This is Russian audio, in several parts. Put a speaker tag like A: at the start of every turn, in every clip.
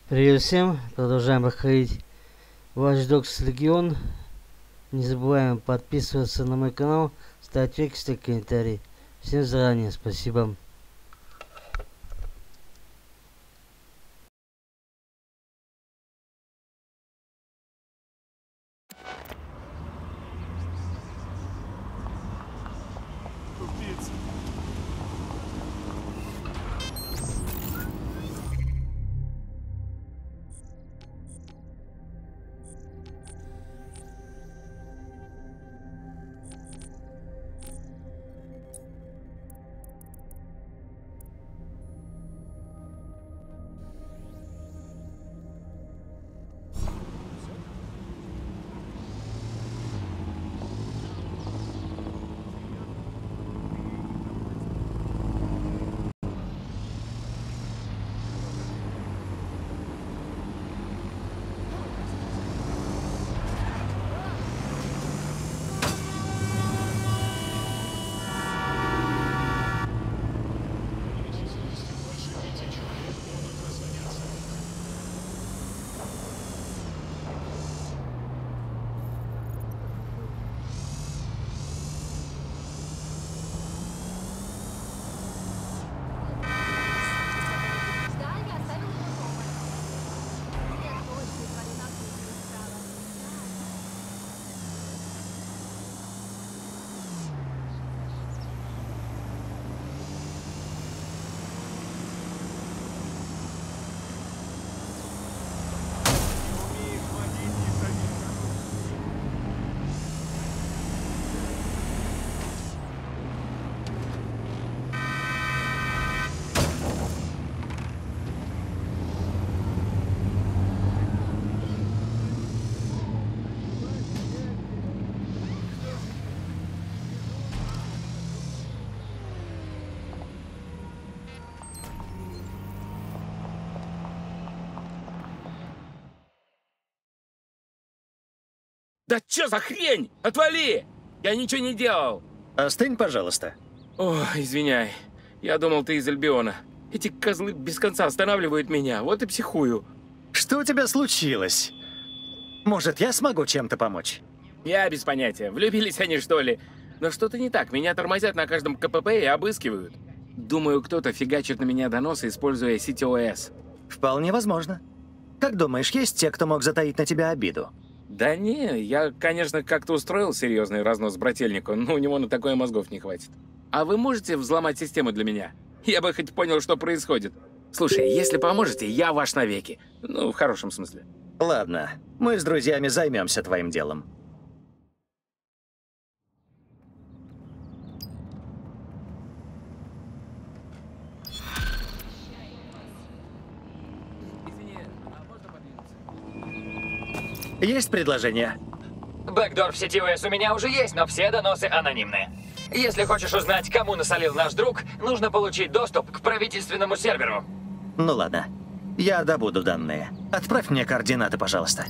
A: Привет всем! Продолжаем проходить Watch Dogs Legion. Не забываем подписываться на мой канал, ставить лайки, ставить комментарии. Всем заранее спасибо.
B: Да чё за хрень? Отвали! Я ничего не делал.
C: Остынь, пожалуйста.
B: О, извиняй. Я думал, ты из Альбиона. Эти козлы без конца останавливают меня, вот и психую.
C: Что у тебя случилось? Может, я смогу чем-то помочь?
B: Я без понятия. Влюбились они, что ли? Но что-то не так. Меня тормозят на каждом КПП и обыскивают. Думаю, кто-то фигачит на меня доносы, используя CTOS.
C: Вполне возможно. Как думаешь, есть те, кто мог затаить на тебя обиду?
B: Да не, я, конечно, как-то устроил серьезный разнос брательнику, но у него на такое мозгов не хватит. А вы можете взломать систему для меня? Я бы хоть понял, что происходит. Слушай, если поможете, я ваш навеки. Ну, в хорошем смысле.
C: Ладно, мы с друзьями займемся твоим делом. Есть предложение?
D: Бэкдор в CTOS у меня уже есть, но все доносы анонимные. Если хочешь узнать, кому насолил наш друг, нужно получить доступ к правительственному серверу.
C: Ну ладно. Я добуду данные. Отправь мне координаты, пожалуйста.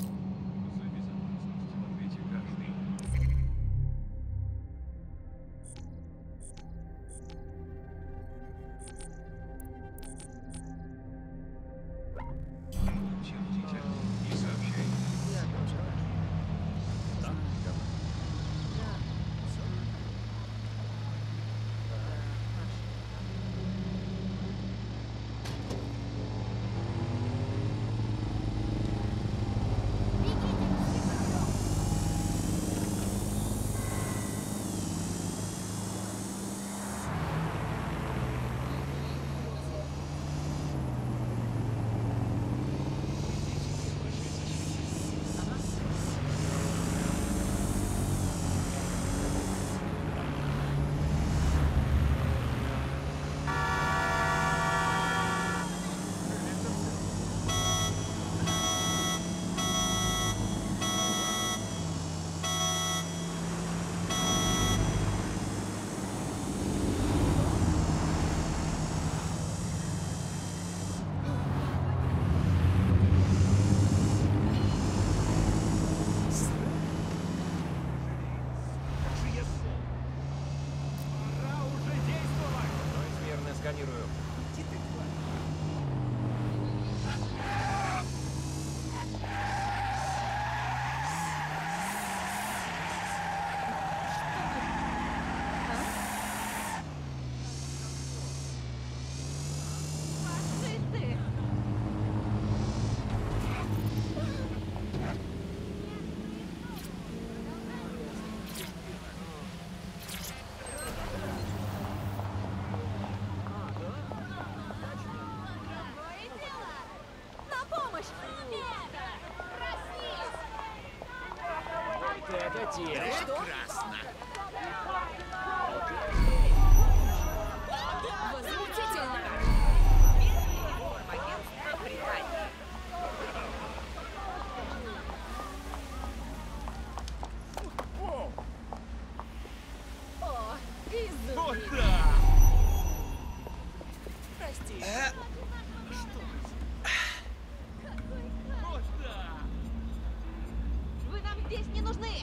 E: Вы нам здесь не нужны!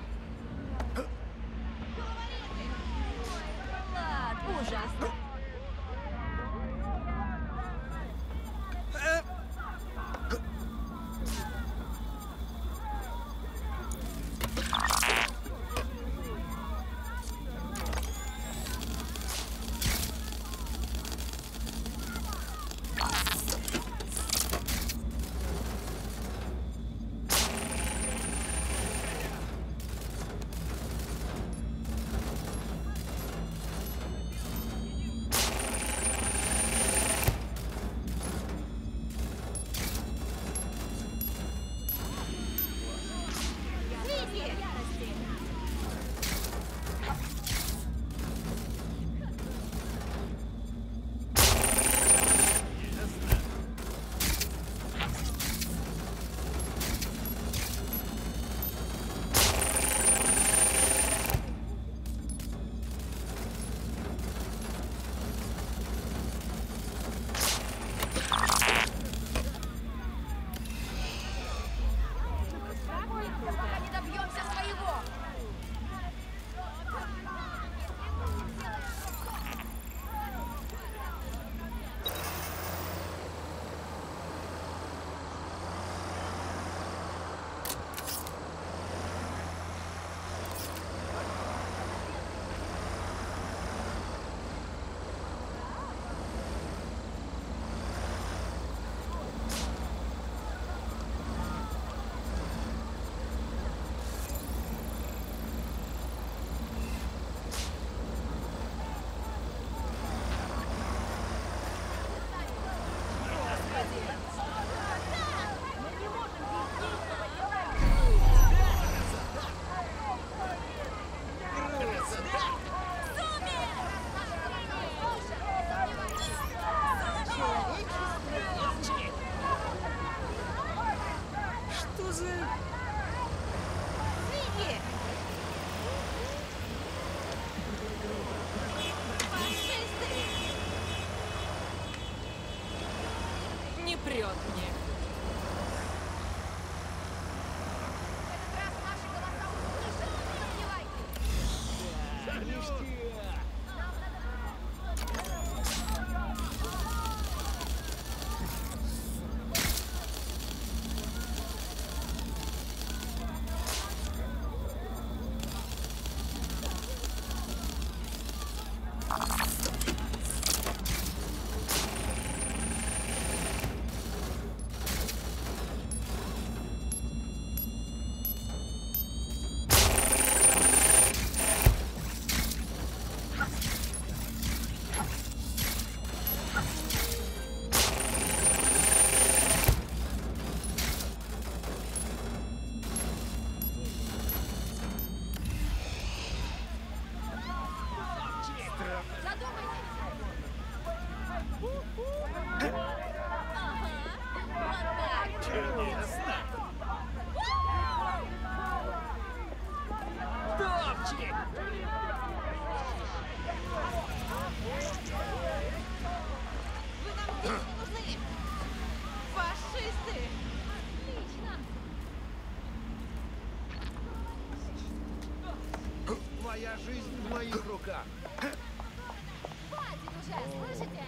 E: Ладно, ужасно. Пока не добьемся своего!
F: Что за...
E: Свиньи! Фашисты!
F: Не прет мне.
E: В этот раз наши голоса услышат! Не сомневайтесь! Вы нам здесь не нужны! Фашисты! Отлично!
G: Твоя жизнь в моих руках.
E: Хватит уже, слышите?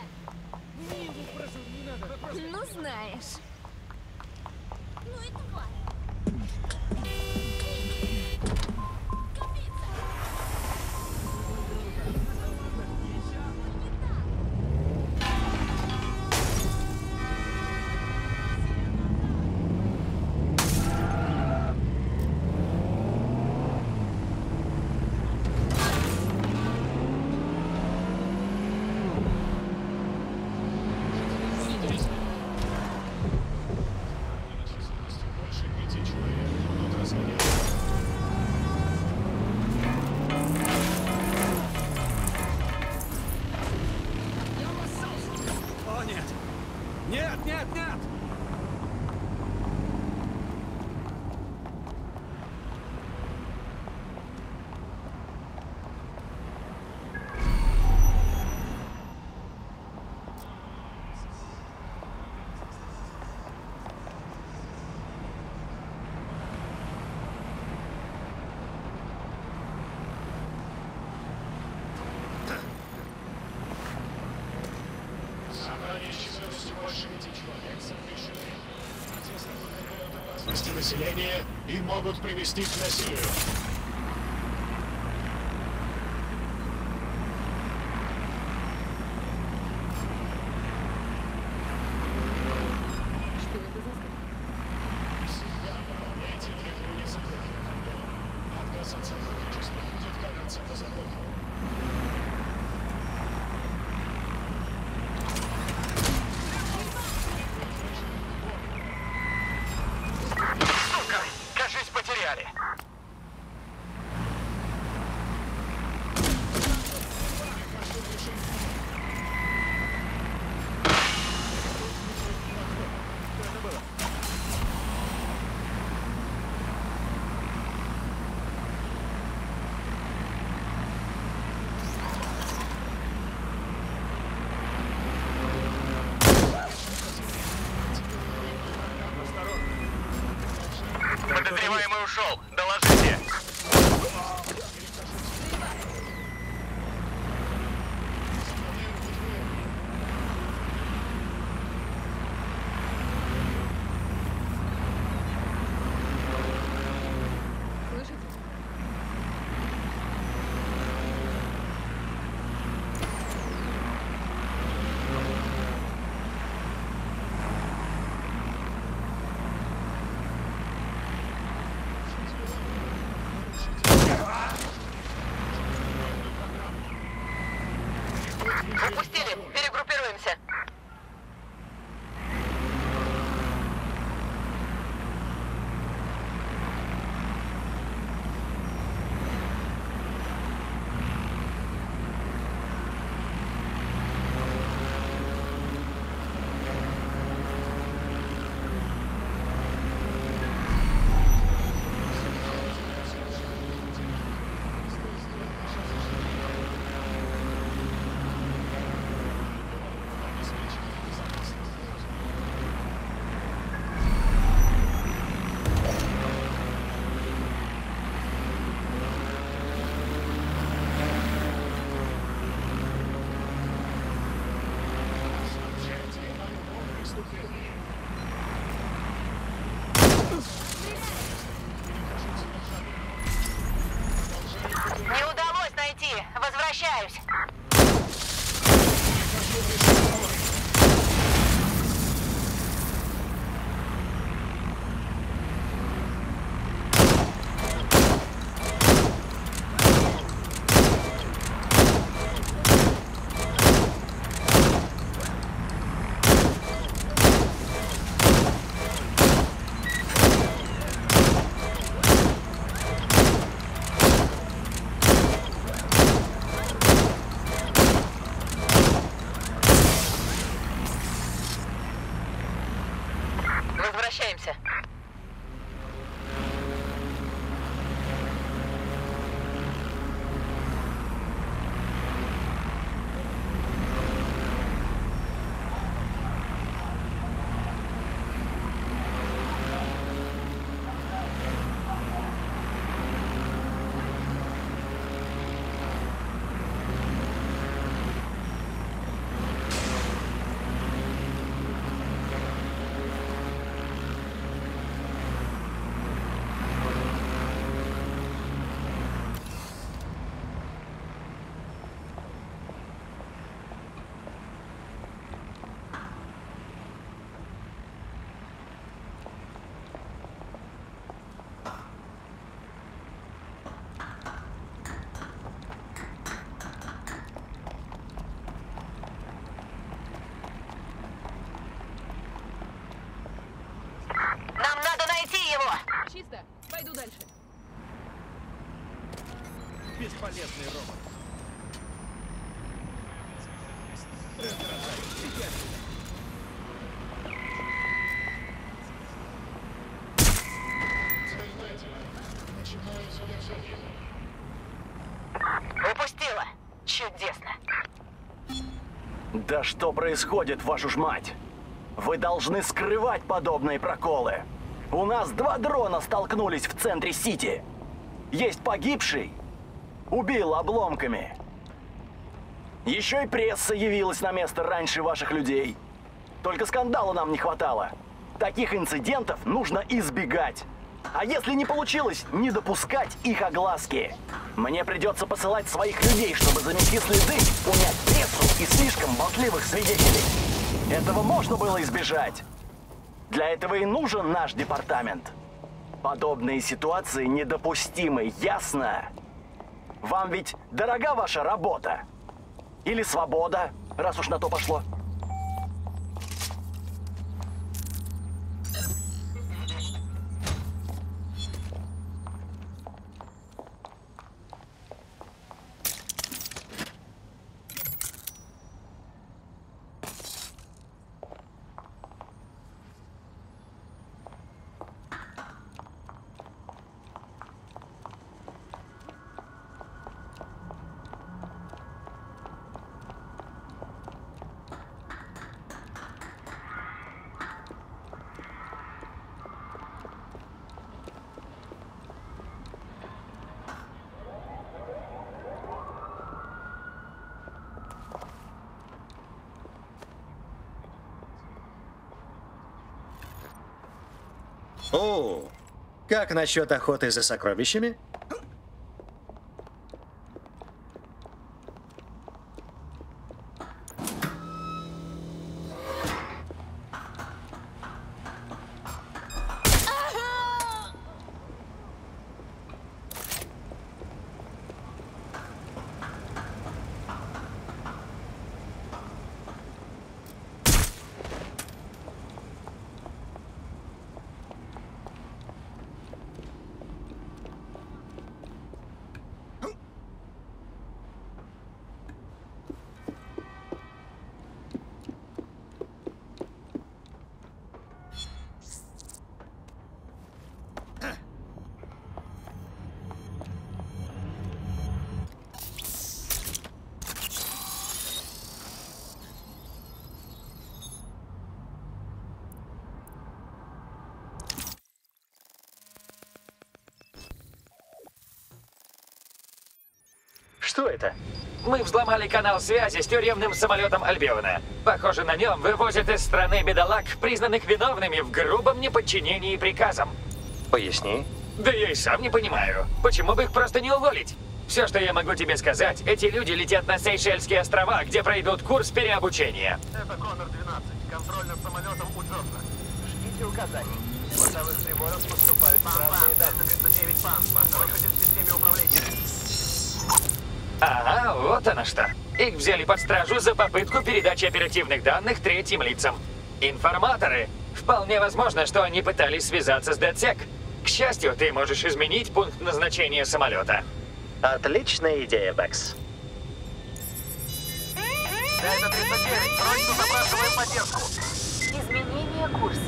F: Ну, знаешь.
E: Ну и тварь!
H: Больше 5 человек.
G: нет, нет!
H: Населения и могут привести к насилию. Всегда выполняйте требования закона. Отказ от сотрудничества будет караться по закону.
C: Кажись, потеряли. Подозреваемый ушел. Доложите.
E: Упустили. Перегруппируемся. Не удалось найти. Возвращаюсь. Возвращаемся. Нам надо найти его.
F: Чисто. Пойду дальше.
G: Бесполезный робот.
I: Да что происходит, вашу ж мать? Вы должны скрывать подобные проколы. У нас 2 дрона столкнулись в центре Сити. Есть погибший. Убил обломками. Еще и пресса явилась на место раньше ваших людей. Только скандала нам не хватало. Таких инцидентов нужно избегать. А если не получилось, не допускать их огласки. Мне придется посылать своих людей, чтобы замести следы, унять прессу и слишком болтливых свидетелей. Этого можно было избежать. Для этого и нужен наш департамент. Подобные ситуации недопустимы, ясно? Вам ведь дорога ваша работа? Или свобода, раз уж на то пошло?
J: О, как насчет охоты за сокровищами?
I: Что это?
D: Мы взломали канал связи с тюремным самолетом Альбиона. Похоже, на нем вывозят из страны бедолаг, признанных виновными в грубом неподчинении приказам.
I: Поясни.
D: Да я и сам не понимаю. Почему бы их просто не уволить? Все, что я могу тебе сказать, эти люди летят на Сейшельские острова, где пройдут курс переобучения.
I: Это Коннор-12. Контроль над самолетом у Джорна. Ждите указаний. С бортовых приборов поступают разные данные. 309 пан. Нарушитель в системе управления.
D: Ага, вот оно что. Их взяли под стражу за попытку передачи оперативных данных третьим лицам. Информаторы. Вполне возможно, что они пытались связаться с DedSec. К счастью, ты можешь изменить пункт назначения самолета.
I: Отличная идея, Бэкс. Дельта 39, срочно запрашиваем поддержку.
F: Изменение курса.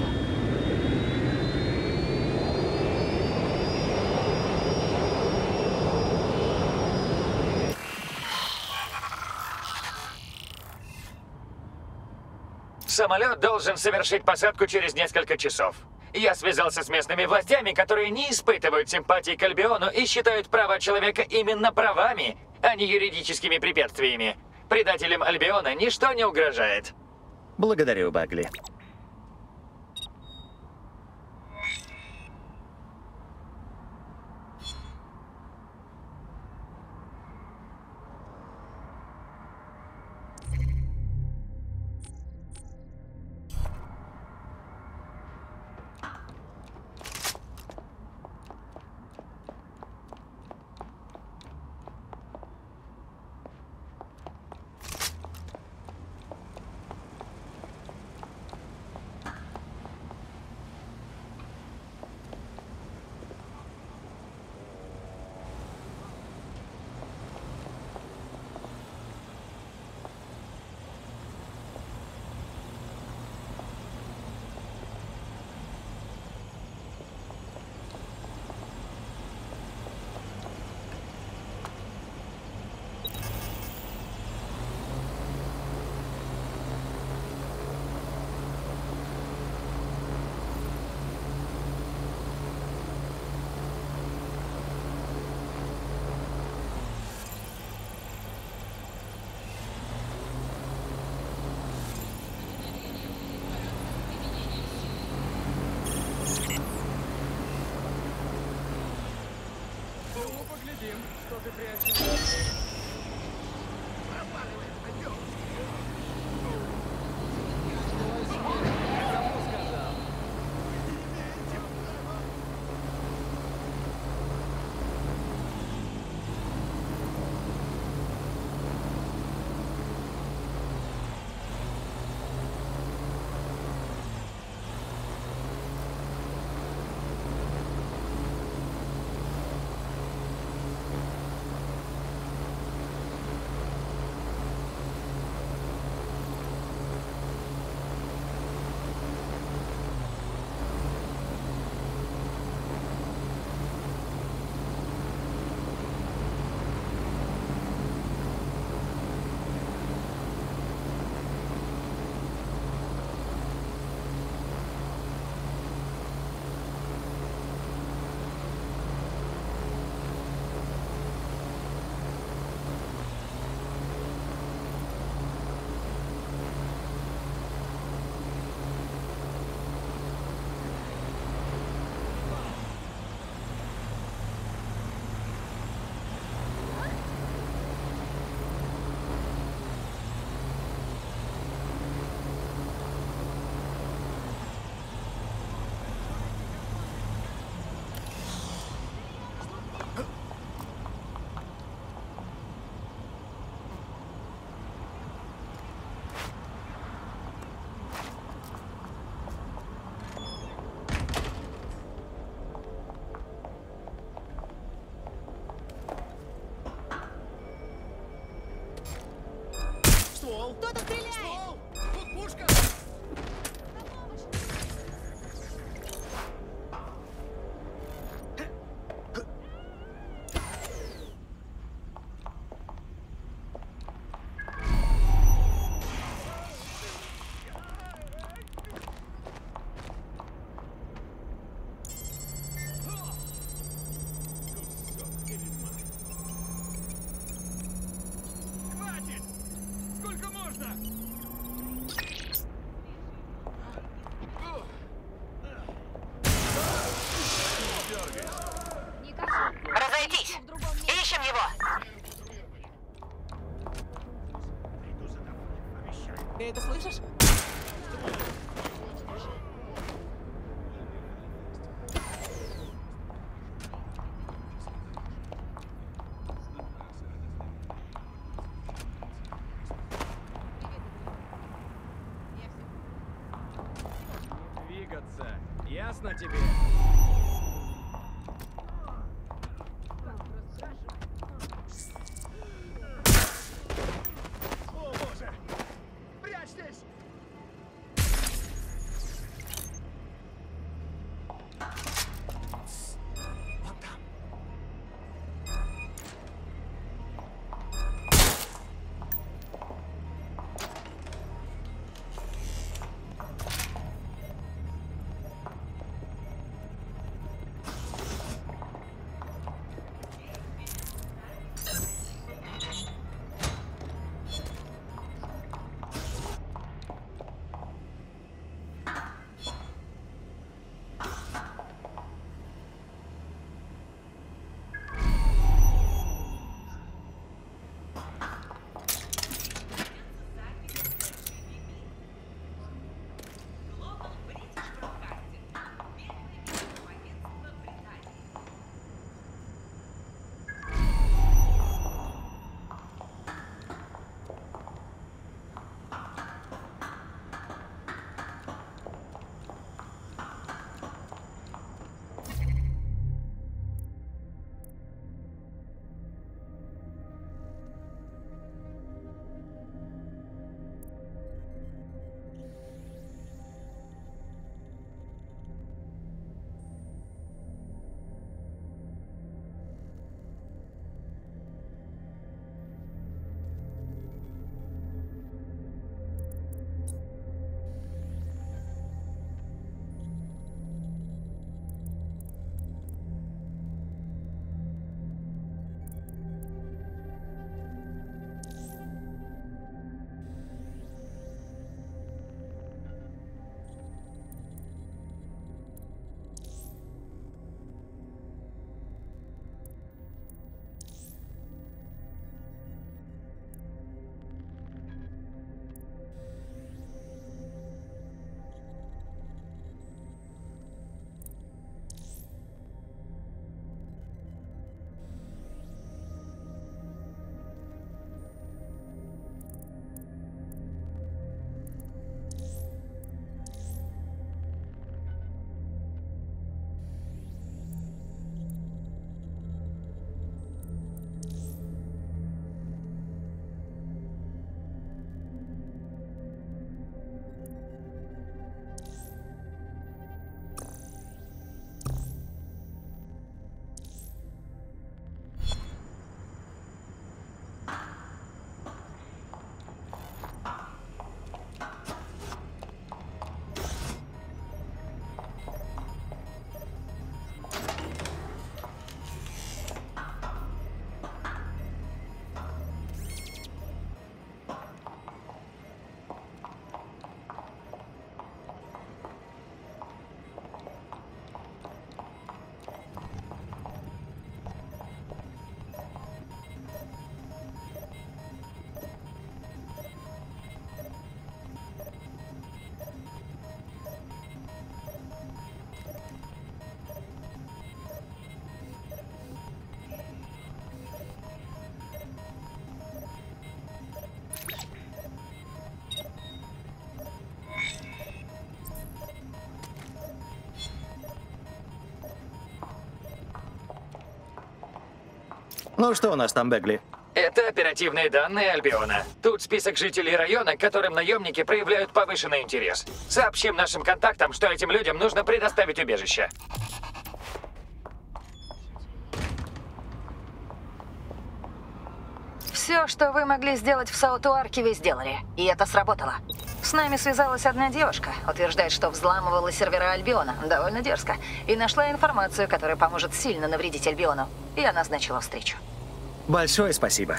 D: Самолет должен совершить посадку через несколько часов. Я связался с местными властями, которые не испытывают симпатии к Альбиону и считают права человека именно правами, а не юридическими препятствиями. Предателям Альбиона ничто не угрожает.
C: Благодарю, Багли.
G: Поглядим, что ты прячешь.
E: Кто-то стреляет!
G: Ствол! Тут пушка! Хватит! Сколько можно?
F: Разойтись! Ищем его!
E: Ты это слышишь?
G: Двигаться. Ясно тебе? О, боже! Прячьтесь! Вон там.
J: Ну что у нас там, Бегли?
D: Это оперативные данные Альбиона. Тут список жителей района, к которым наемники проявляют повышенный интерес. Сообщим нашим контактам, что этим людям нужно предоставить убежище.
F: Все, что вы могли сделать в Саутуарке, вы сделали. И это сработало. С нами связалась одна девушка. Утверждает, что взламывала сервера Альбиона. Довольно дерзко. И нашла информацию, которая поможет сильно навредить Альбиону. Я назначила встречу.
J: Большое спасибо.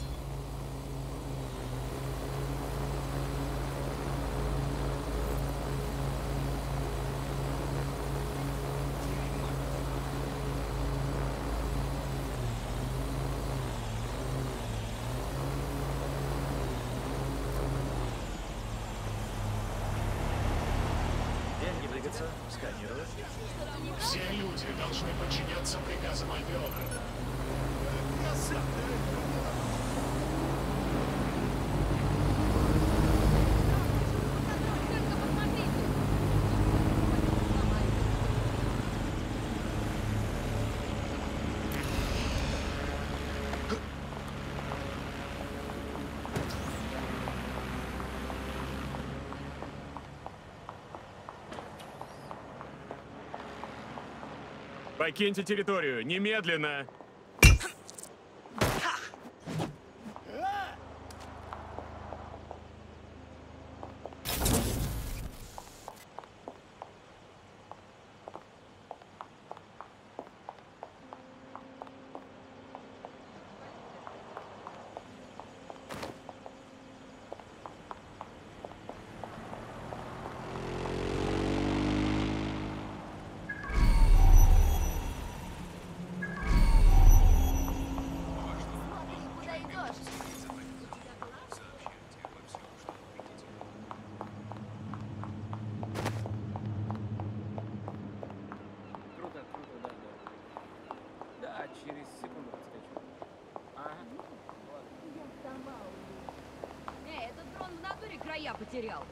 H: Все люди должны подчиняться приказам Альбиона.
G: Покиньте территорию, немедленно!
B: Через секунду подскочу. Ага.
E: Этот дрон в натуре края потерял.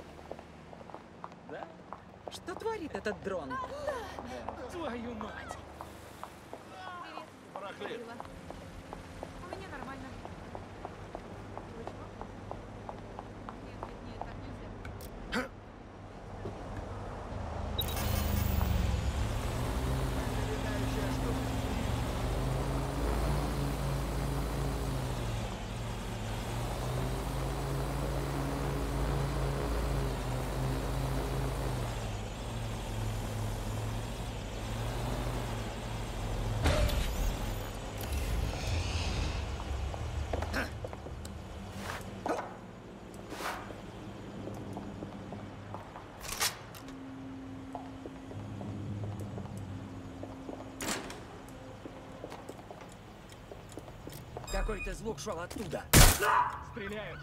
B: Да?
K: Что творит этот дрон?
B: Твою мать!
E: Барахлит. У меня нормально. Нет, так нельзя.
K: Какой-то звук шел оттуда.
G: Стреляют!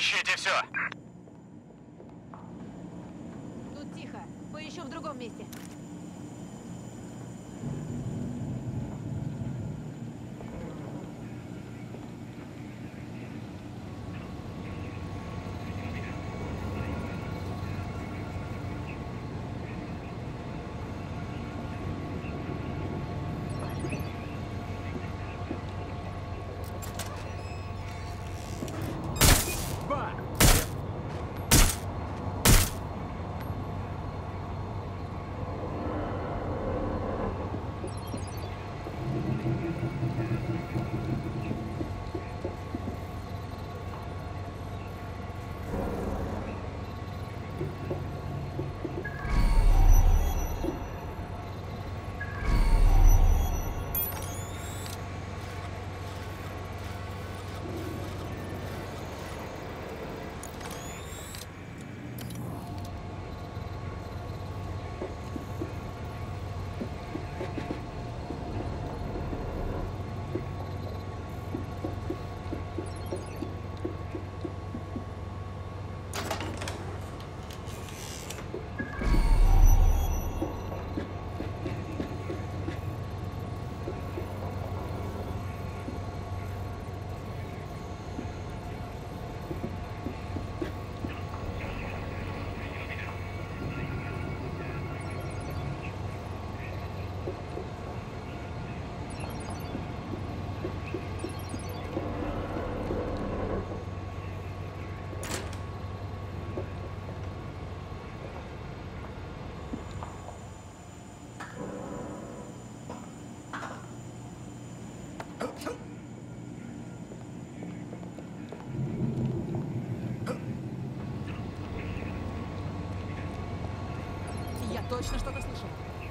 L: Ищите все.
E: Тут тихо. Поищу в другом месте.
K: Я точно что-то слышал.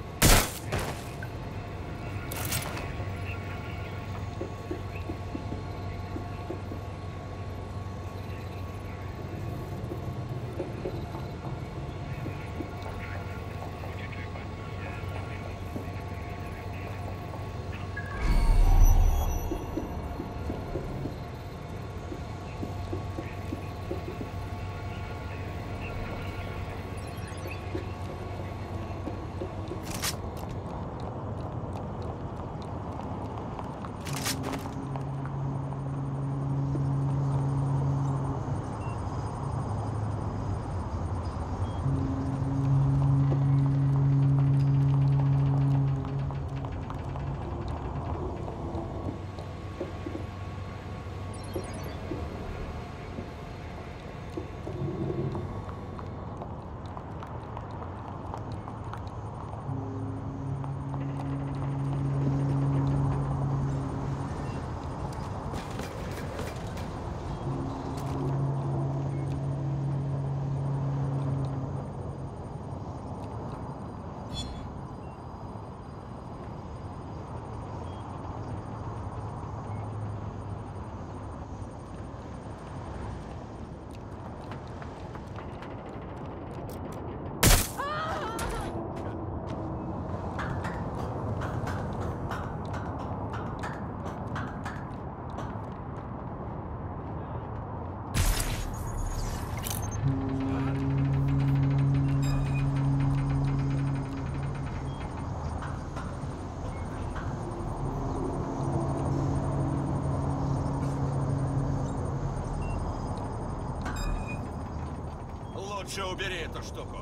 L: Лучше убери эту штуку.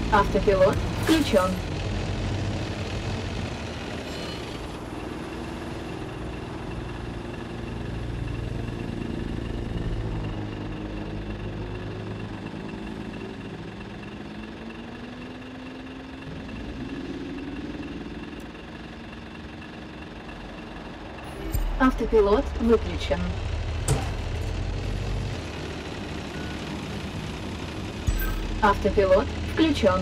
L: Автопилот включен. Автопилот выключен. Автопилот включен.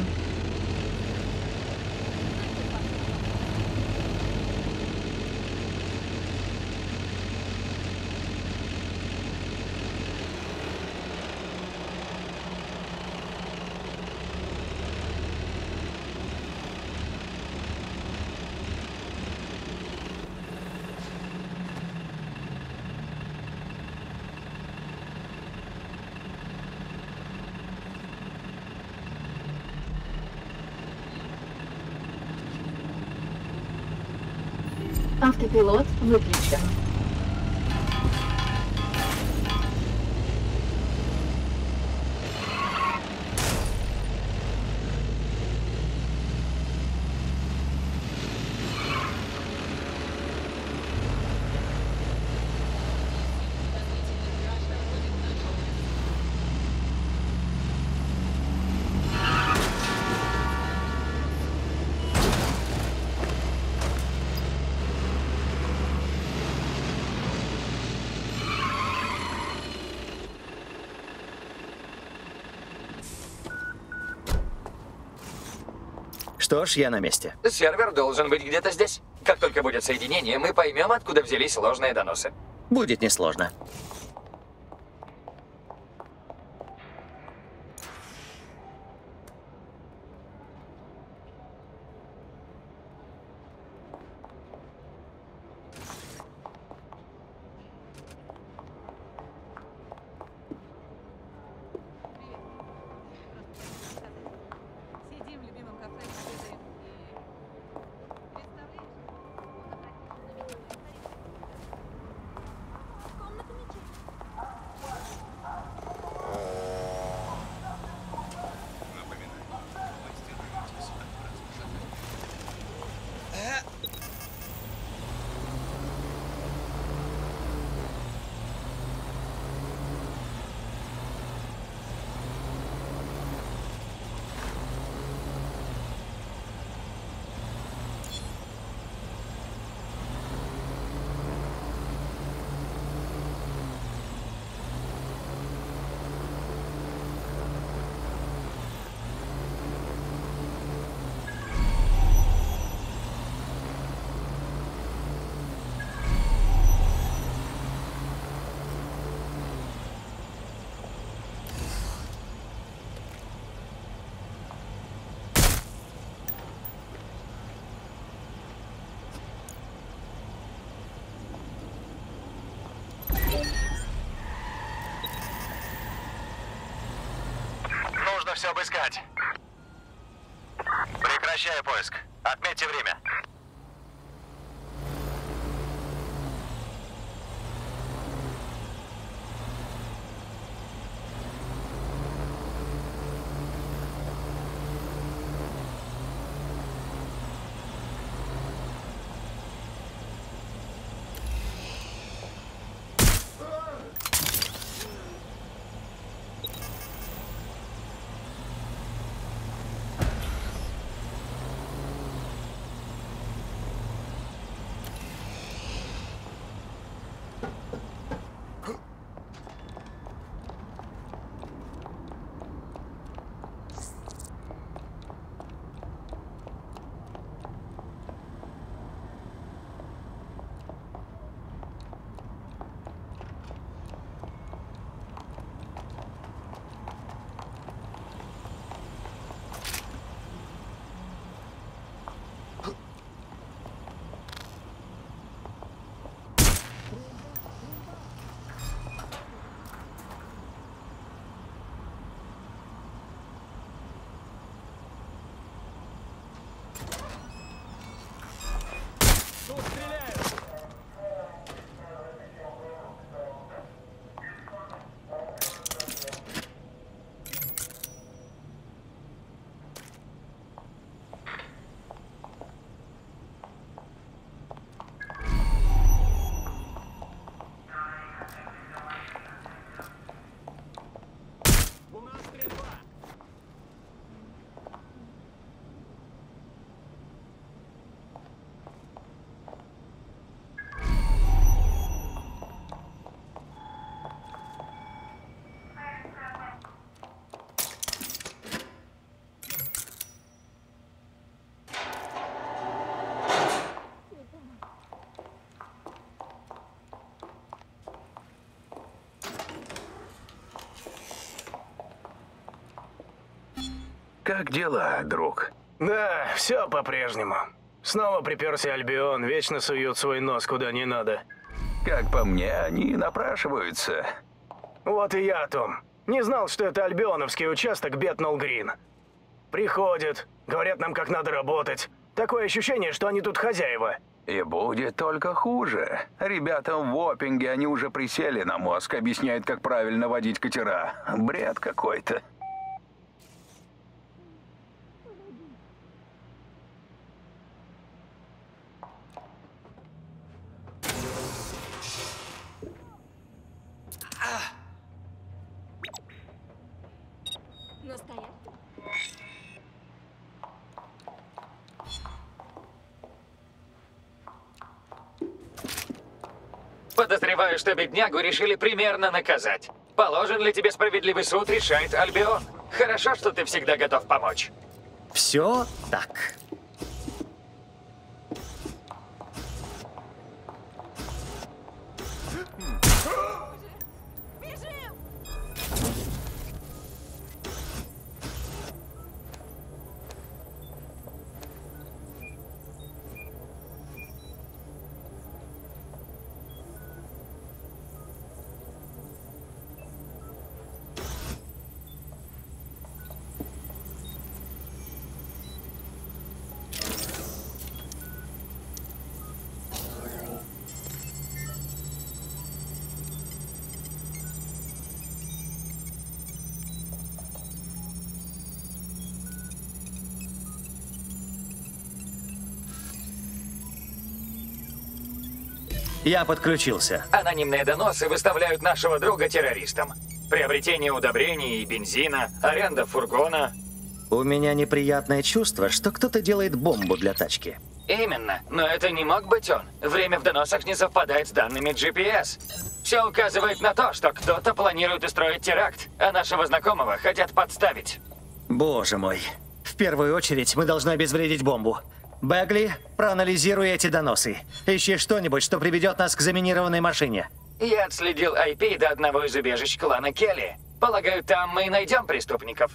L: Автопилот выключен.
J: Что ж, я на месте.
D: Сервер должен быть где-то здесь. Как только будет соединение, мы поймем, откуда взялись ложные доносы.
J: Будет несложно.
E: Сидим в любимом кафе, обедаем и... Представляешь? Комната мечети.
C: Нужно все обыскать. Прекращаю поиск. Отметьте время.
M: Как дела, друг?
N: Да, все по-прежнему. Снова приперся Альбион, вечно сует свой нос куда не надо.
M: Как по мне, они напрашиваются.
N: Вот и я о том. Не знал, что это альбионовский участок Бетнал Грин. Приходят, говорят нам, как надо работать. Такое ощущение, что они тут хозяева.
M: И будет только хуже. Ребятам в Оппинге они уже присели на мозг, объясняют, как правильно водить катера. Бред какой-то.
E: Настоять?
D: Подозреваю, что беднягу решили примерно наказать. Положен ли тебе справедливый суд, решает Альбион. Хорошо, что ты всегда готов помочь.
J: Все так. Я подключился.
D: Анонимные доносы выставляют нашего друга террористом. Приобретение удобрений и бензина, аренда фургона.
J: У меня неприятное чувство, что кто-то делает бомбу для тачки.
D: Именно, но это не мог быть он. Время в доносах не совпадает с данными GPS. Все указывает на то, что кто-то планирует устроить теракт, а нашего знакомого хотят подставить.
J: Боже мой. В первую очередь мы должны обезвредить бомбу. Бэгли, проанализируй эти доносы. Ищи что-нибудь, что приведет нас к заминированной машине.
D: Я отследил IP до одного из убежищ клана Келли. Полагаю, там мы и найдем преступников.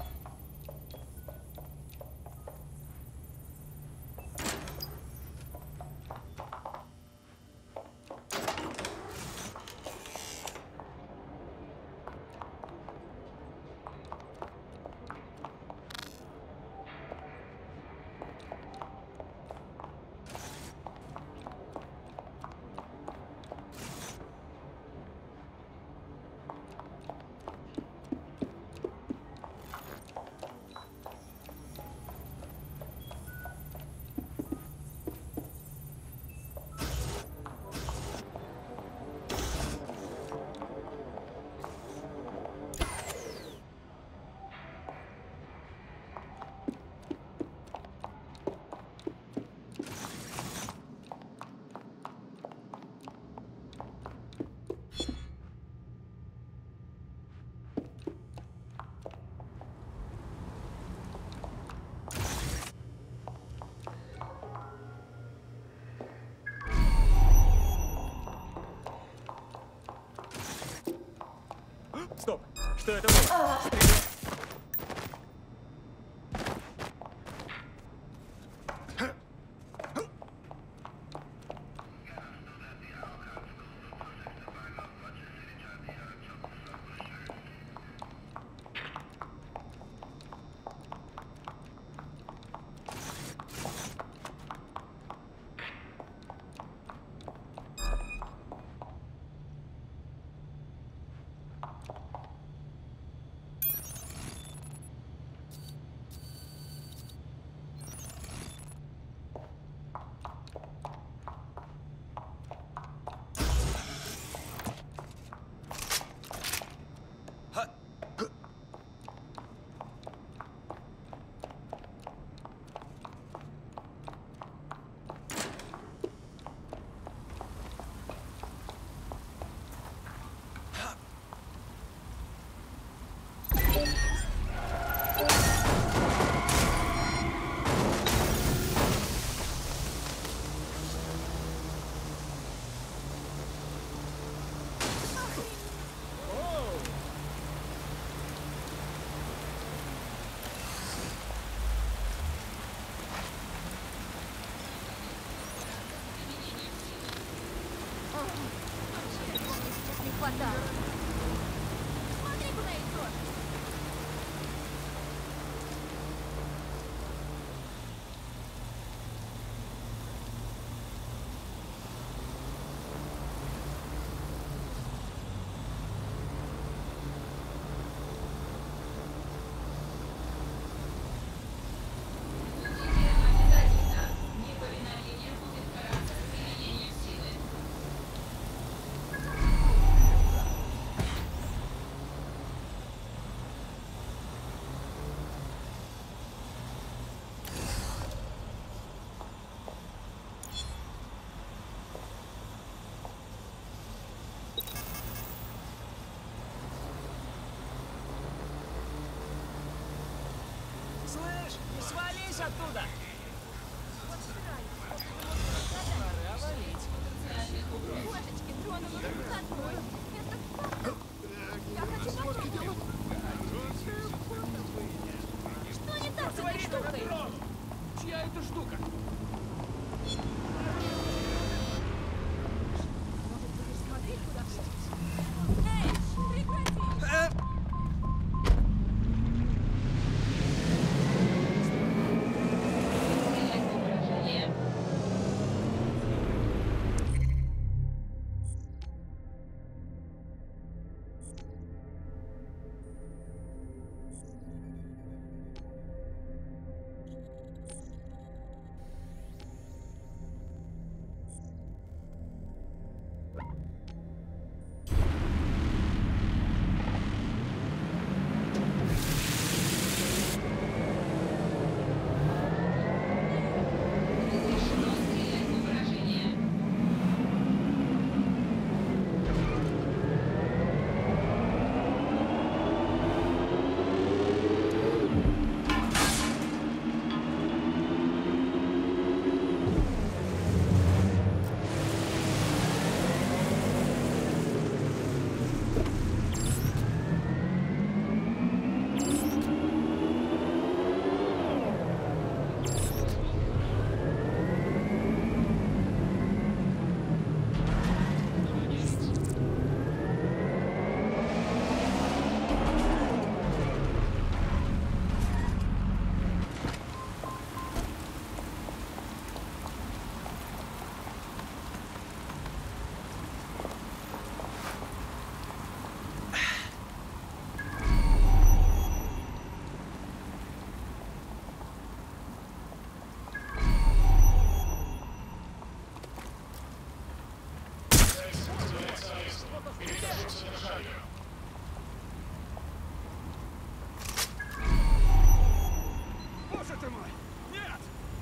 G: Стоп! Что это было? Уберись оттуда!
E: Что не так с этой штукой?
G: Чья это штука?
E: Смотри, куда все. Эй, прекрати!
G: Боже ты мой! Нет!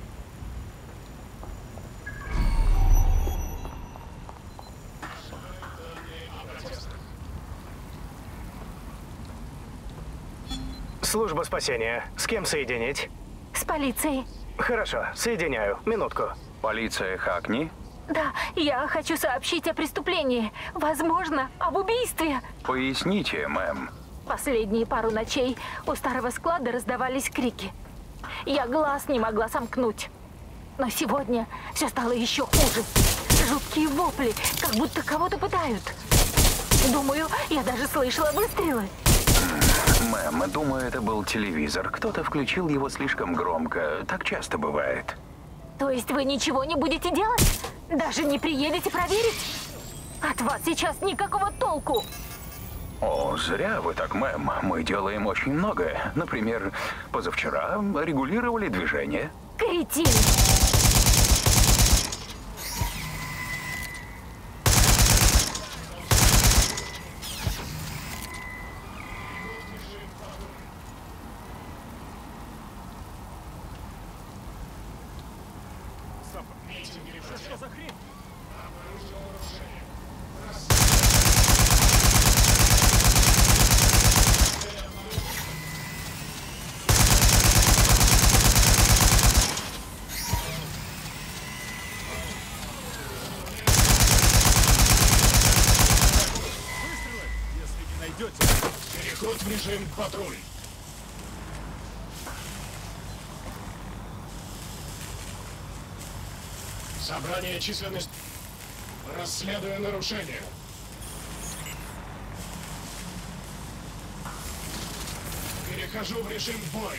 N: Служба спасения. С кем соединить?
O: С полицией.
N: Хорошо, соединяю. Минутку.
M: Полиция Хакни?
O: Да, я хочу сообщить о преступлении. Возможно, об убийстве.
M: Поясните, мэм.
O: Последние пару ночей у старого склада раздавались крики. Я глаз не могла сомкнуть. Но сегодня все стало еще хуже. Жуткие вопли, как будто кого-то пытают. Думаю, я даже слышала выстрелы.
M: Мэм, думаю, это был телевизор. Кто-то включил его слишком громко. Так часто бывает.
O: То есть вы ничего не будете делать? Даже не приедете проверить? От вас сейчас никакого толку.
M: О, зря вы так, мэм. Мы делаем очень многое. Например, позавчера регулировали движение.
O: Кретин!
G: Что за хрень? Выстрелы, если не найдете.
H: Переход в режим патруль. Собрание численности. Расследуя нарушение. Перехожу в режим бой.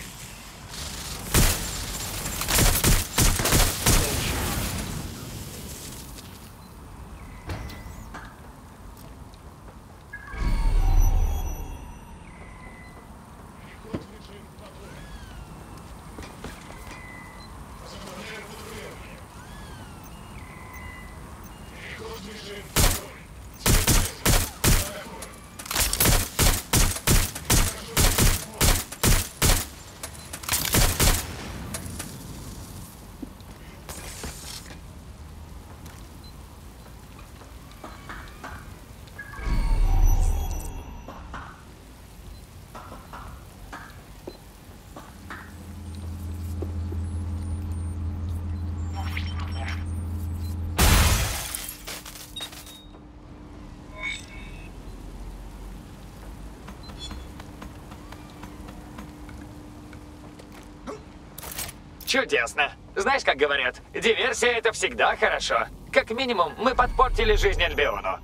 D: Чудесно. Знаешь, как говорят, диверсия — это всегда хорошо. Как минимум, мы подпортили жизнь Альбиону.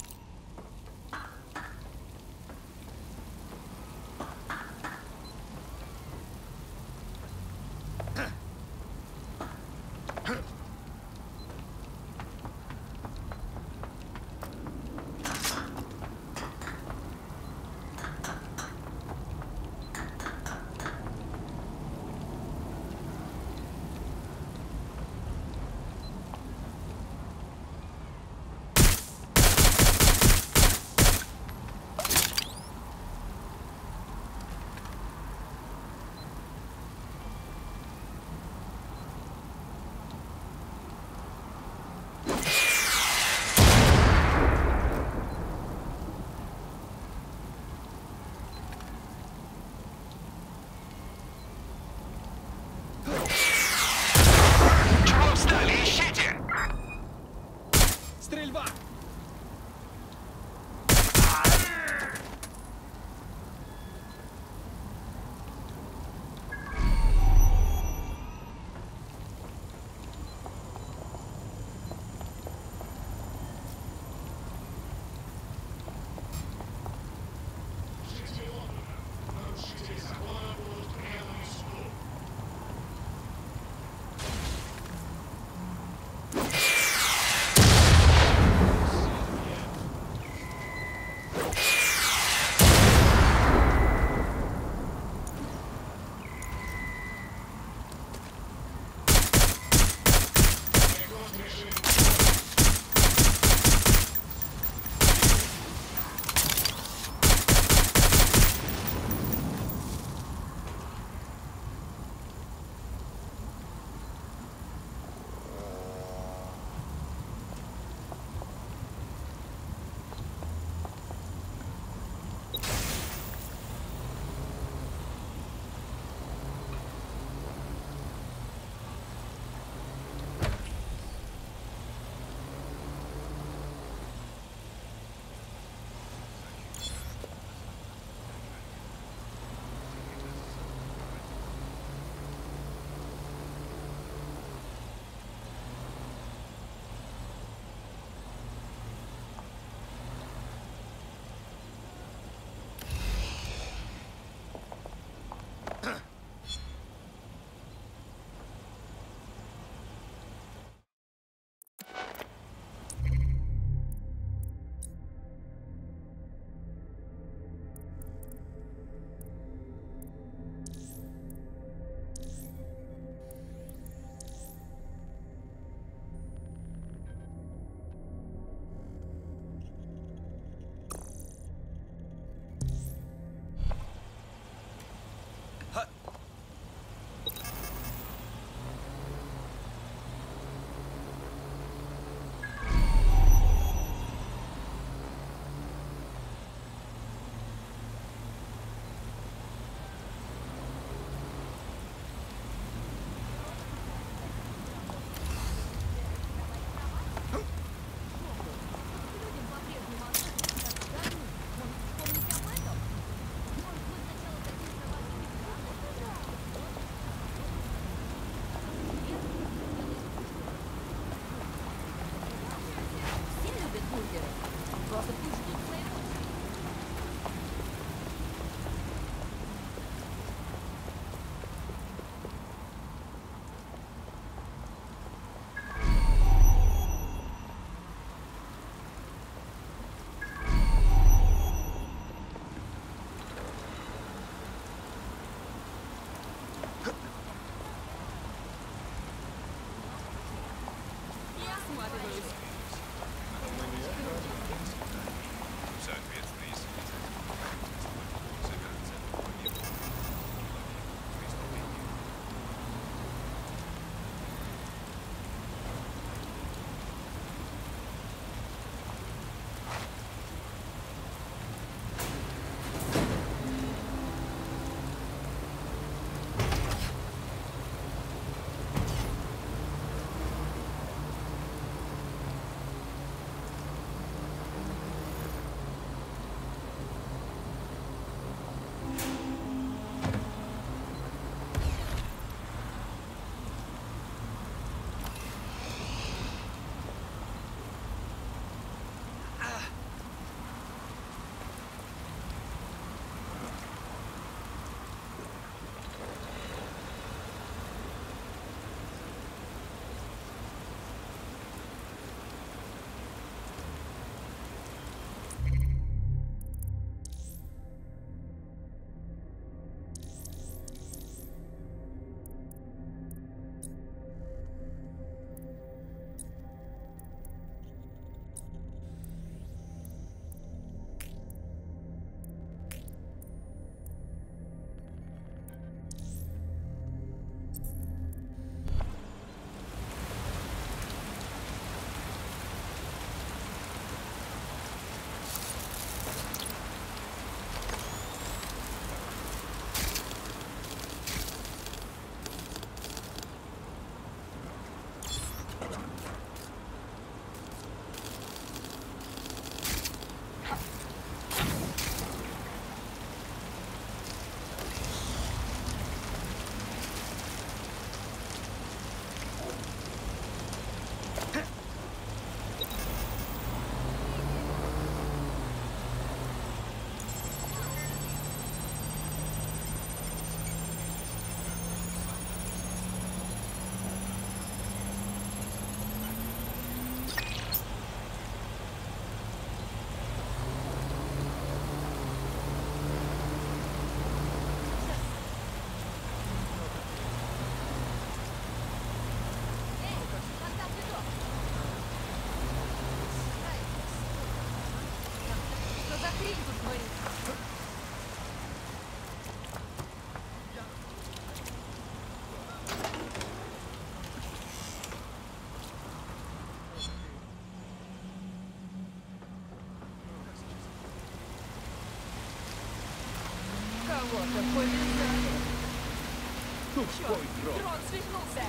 K: Вот повезло.
G: Тупой дрон.
K: Дрон свихнулся.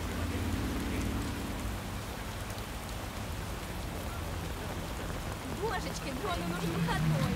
K: Божечки, дрону нужен выходной.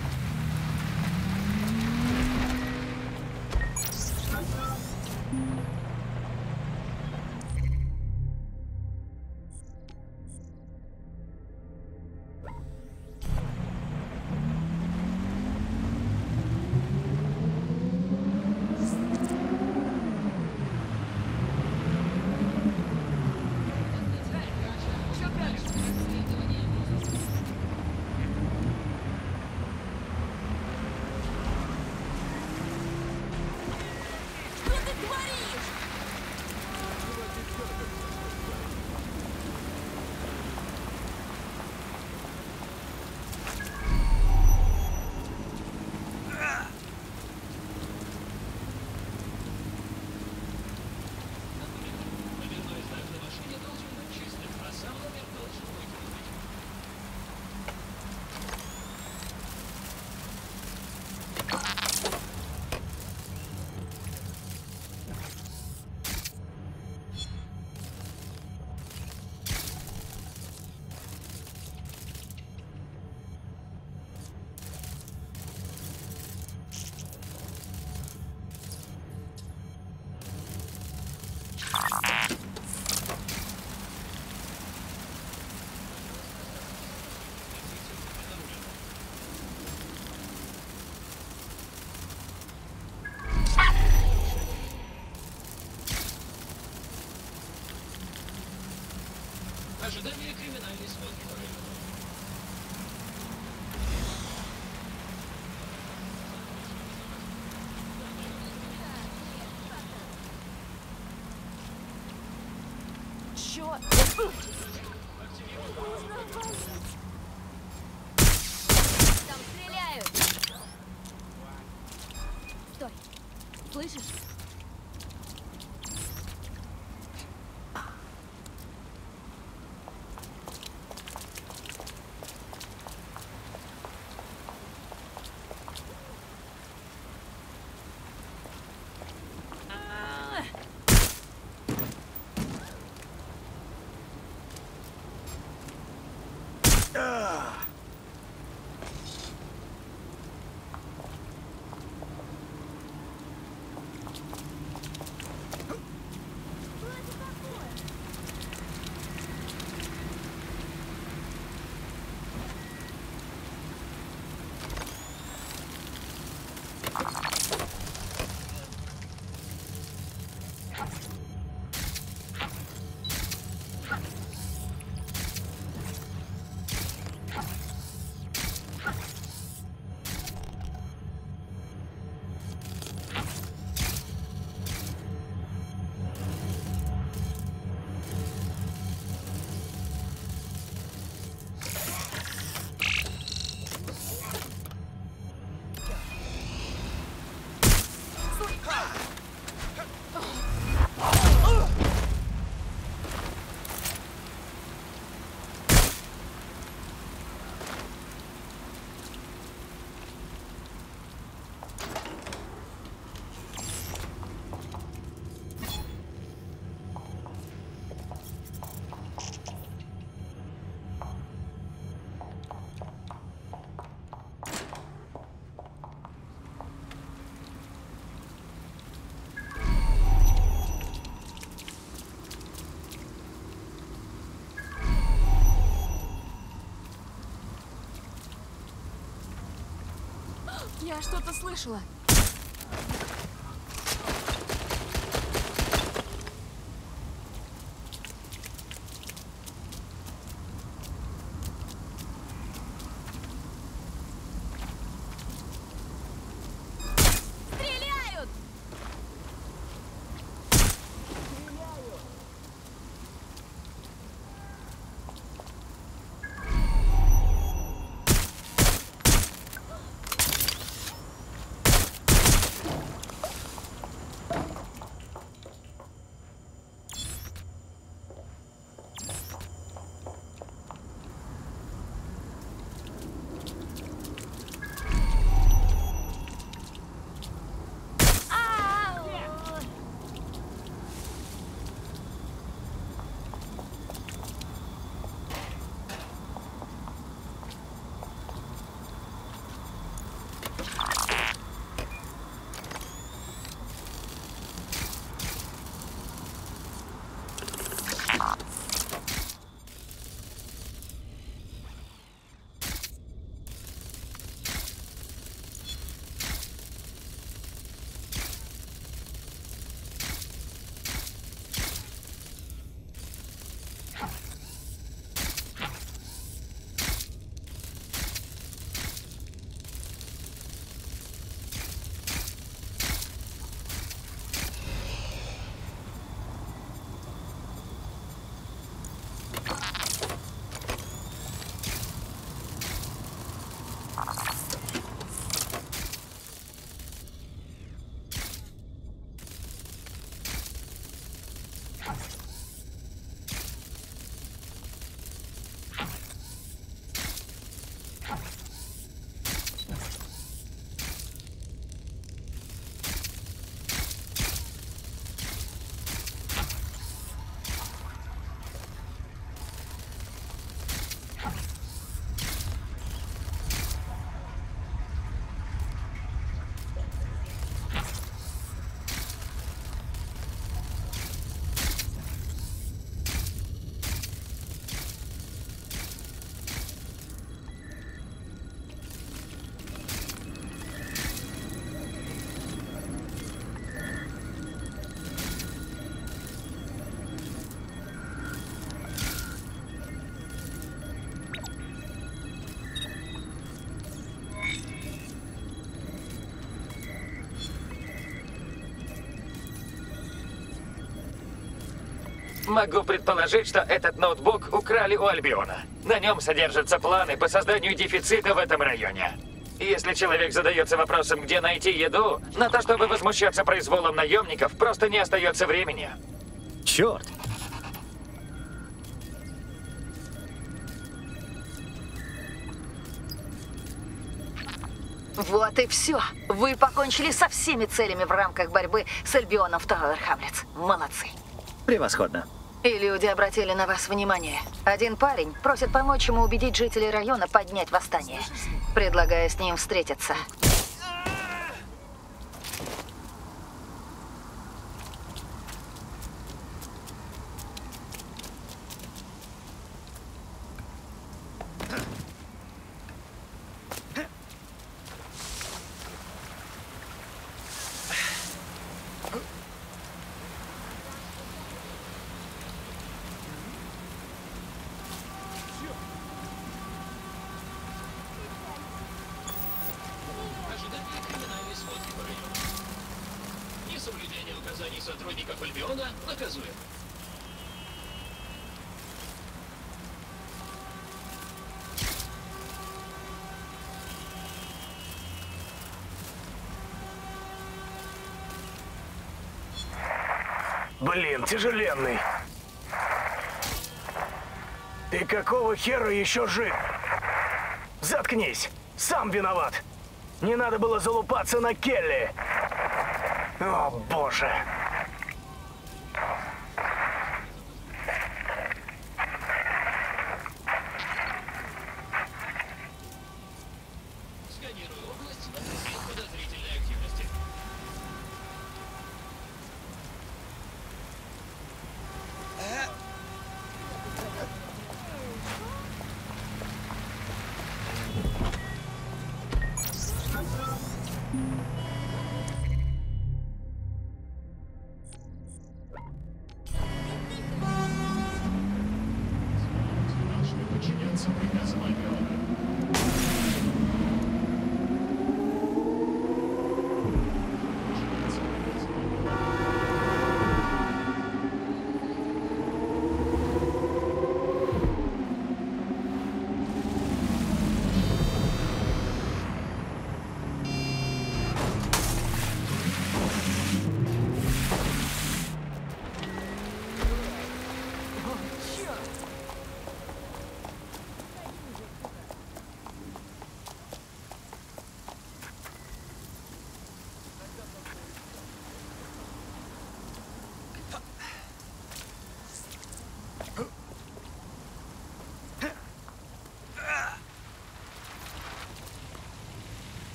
H: Ожидание криминальной сводки.
K: Чё?
E: Там стреляют! Стой! Слышишь?
K: Я что-то слышала.
E: Стреляют!
D: Могу предположить, что этот ноутбук украли у Альбиона. На нем содержатся планы по созданию дефицита в этом районе. Если человек задается вопросом, где найти еду, на то, чтобы возмущаться произволом наемников, просто не остается времени.
J: Черт!
F: Вот и все. Вы покончили со всеми целями в рамках борьбы с Альбионом в Тауэр Хамлетс. Молодцы.
J: Превосходно.
F: И люди обратили на вас внимание. Один парень просит помочь ему убедить жителей района поднять восстание. Предлагаю с ним встретиться.
H: Несоблюдение указаний сотрудников Альбиона наказуем.
N: Блин, тяжеленный. Ты какого хера еще жив? Заткнись. Сам виноват. Не надо было залупаться на Келли. О, боже.
H: Сканирую область на предмет подозрительной активности. Должны подчиняться приказам Альбиона.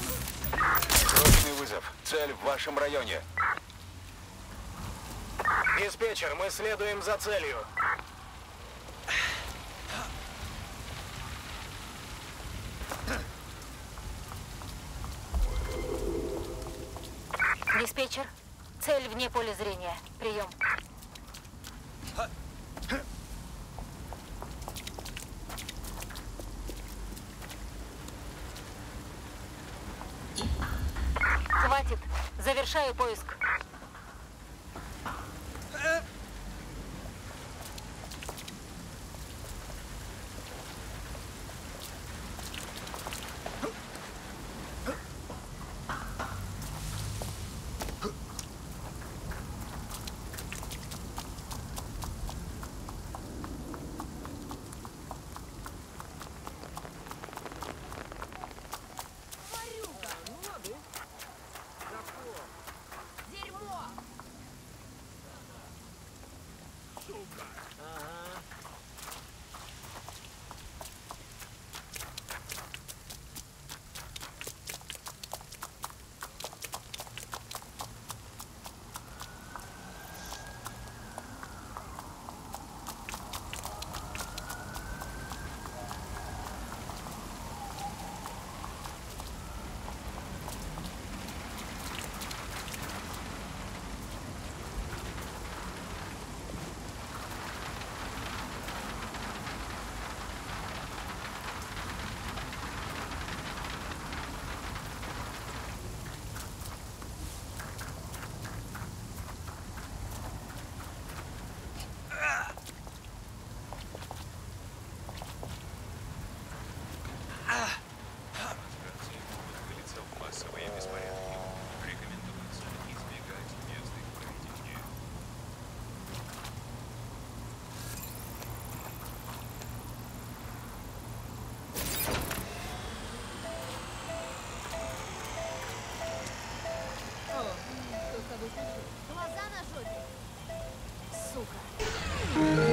P: Цель в вашем районе.
N: Диспетчер, мы следуем за целью.
O: Диспетчер, цель вне поля зрения. Прием. Хватит. Завершаю поиск.
E: Дерьмо! Глаза на жопе. Сука.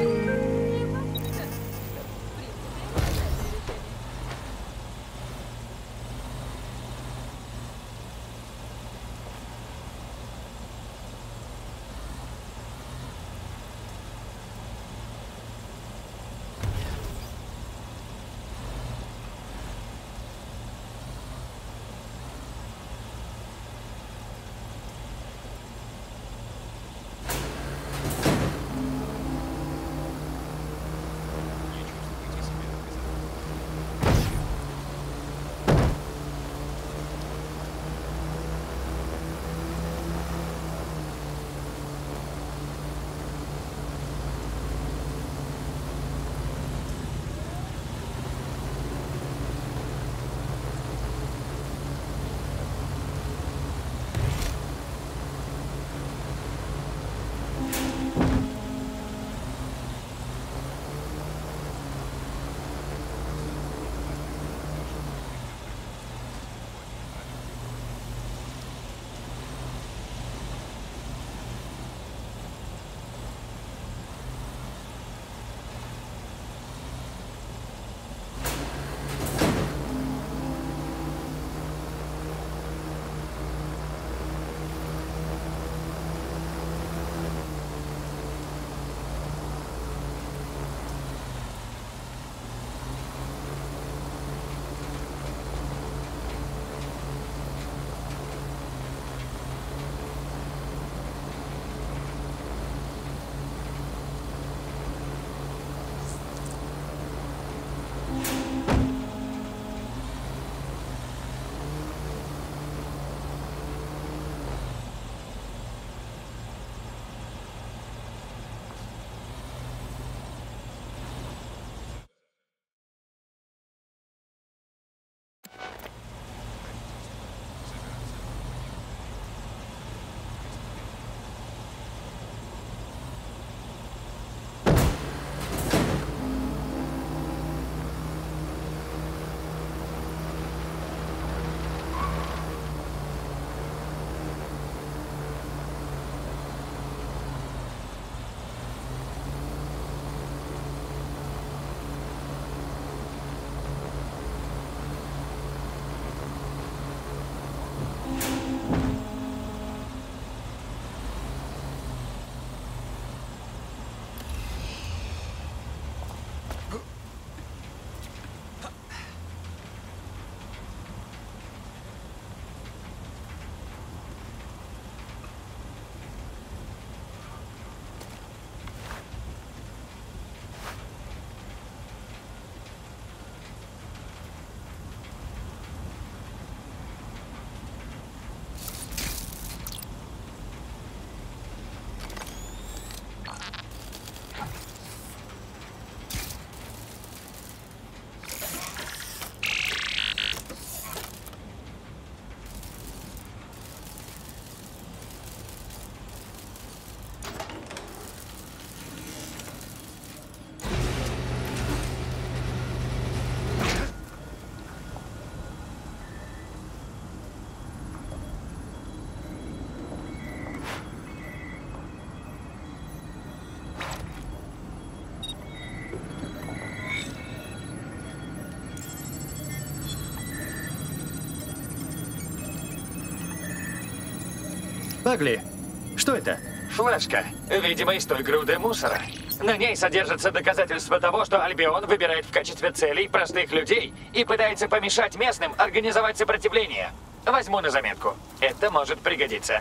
J: Багли, что это?
D: Флешка. Видимо, из той груды мусора. На ней содержится доказательство того, что Альбион выбирает в качестве целей простых людей и пытается помешать местным организовать сопротивление. Возьму на заметку. Это может пригодиться.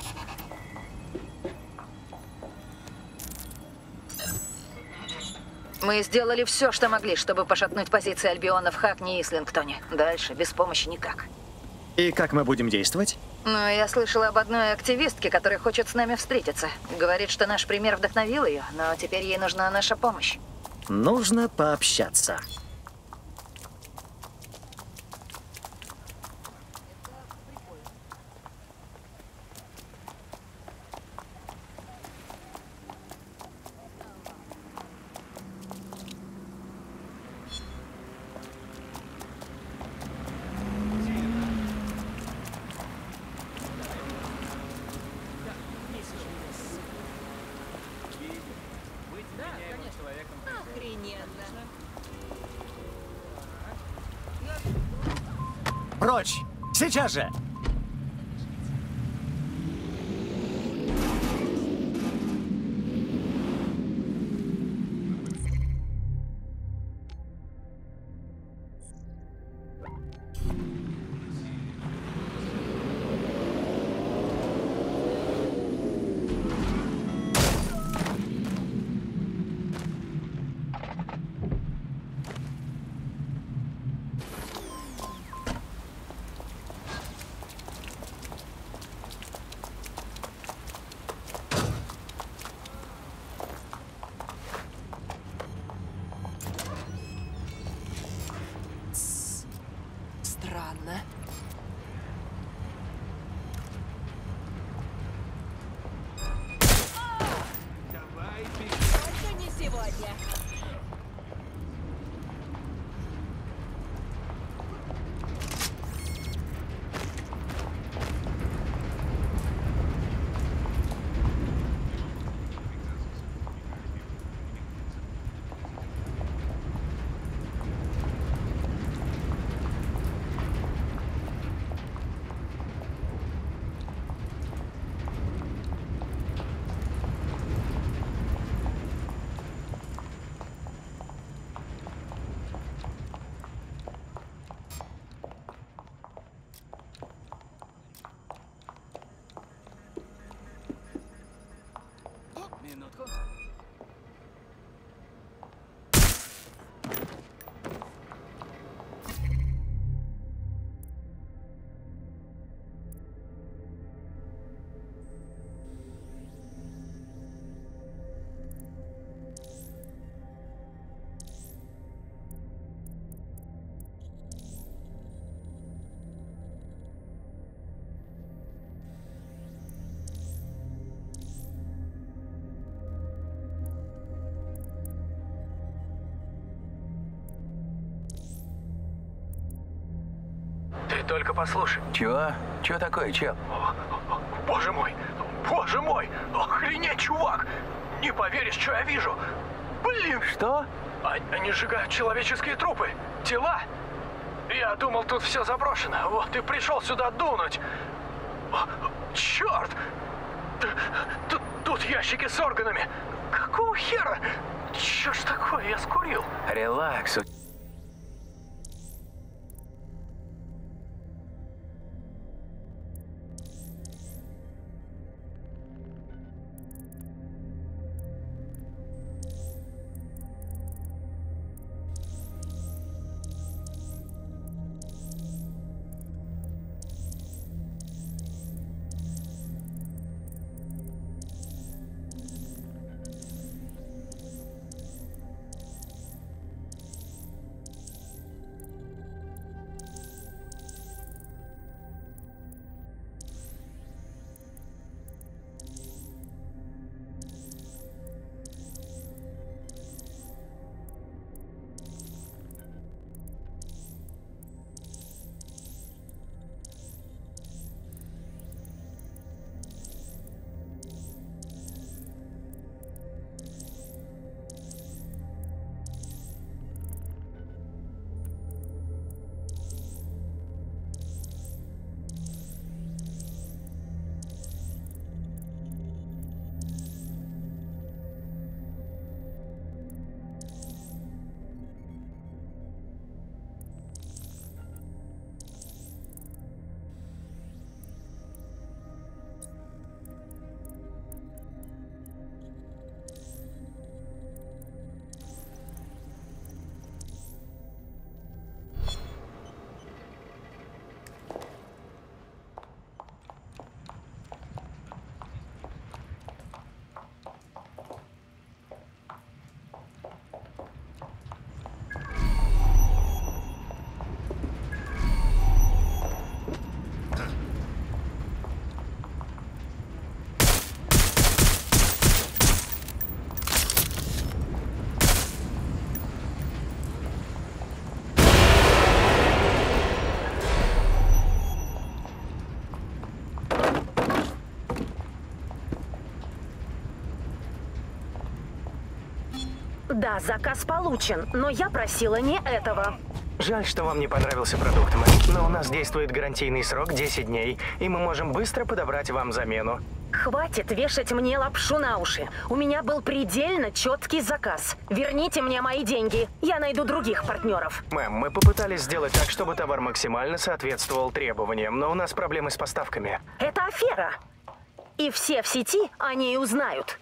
F: Мы сделали все, что могли, чтобы пошатнуть позиции Альбиона в Хакне и Ислингтоне. Дальше без помощи никак.
J: И как мы будем действовать?
F: Ну, я слышала об одной активистке, которая хочет с нами встретиться. Говорит, что наш пример вдохновил ее, но теперь ей нужна наша помощь.
J: Нужно пообщаться. Прочь! Сейчас же!
E: Странно. Только не сегодня.
G: Минутку.
N: Ты только послушай.
M: Чего? Чего такое, чел?
N: Боже мой! Боже мой! Охренеть, чувак! Не поверишь, что я вижу! Блин!
M: Что?
N: Они сжигают человеческие трупы! Тела! Я думал, тут все заброшено. Вот и пришел сюда дунуть. Черт! Тут ящики с органами. Какого хера? Че ж такое? Я скурил.
M: Релакс.
P: Да, заказ получен, но я просила не этого.
N: Жаль, что вам не понравился продукт, мэм, но у нас действует гарантийный срок 10 дней, и мы можем быстро подобрать вам замену.
P: Хватит вешать мне лапшу на уши. У меня был предельно четкий заказ. Верните мне мои деньги. Я найду других партнеров.
N: Мэм, мы попытались сделать так, чтобы товар максимально соответствовал требованиям, но у нас проблемы с поставками.
P: Это афера. И все в сети о ней узнают.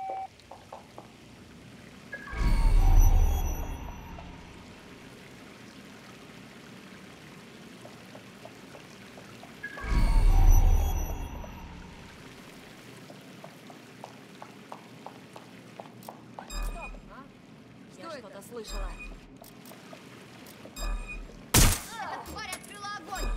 K: Что-то слышала.
E: Тварь открыла огонь!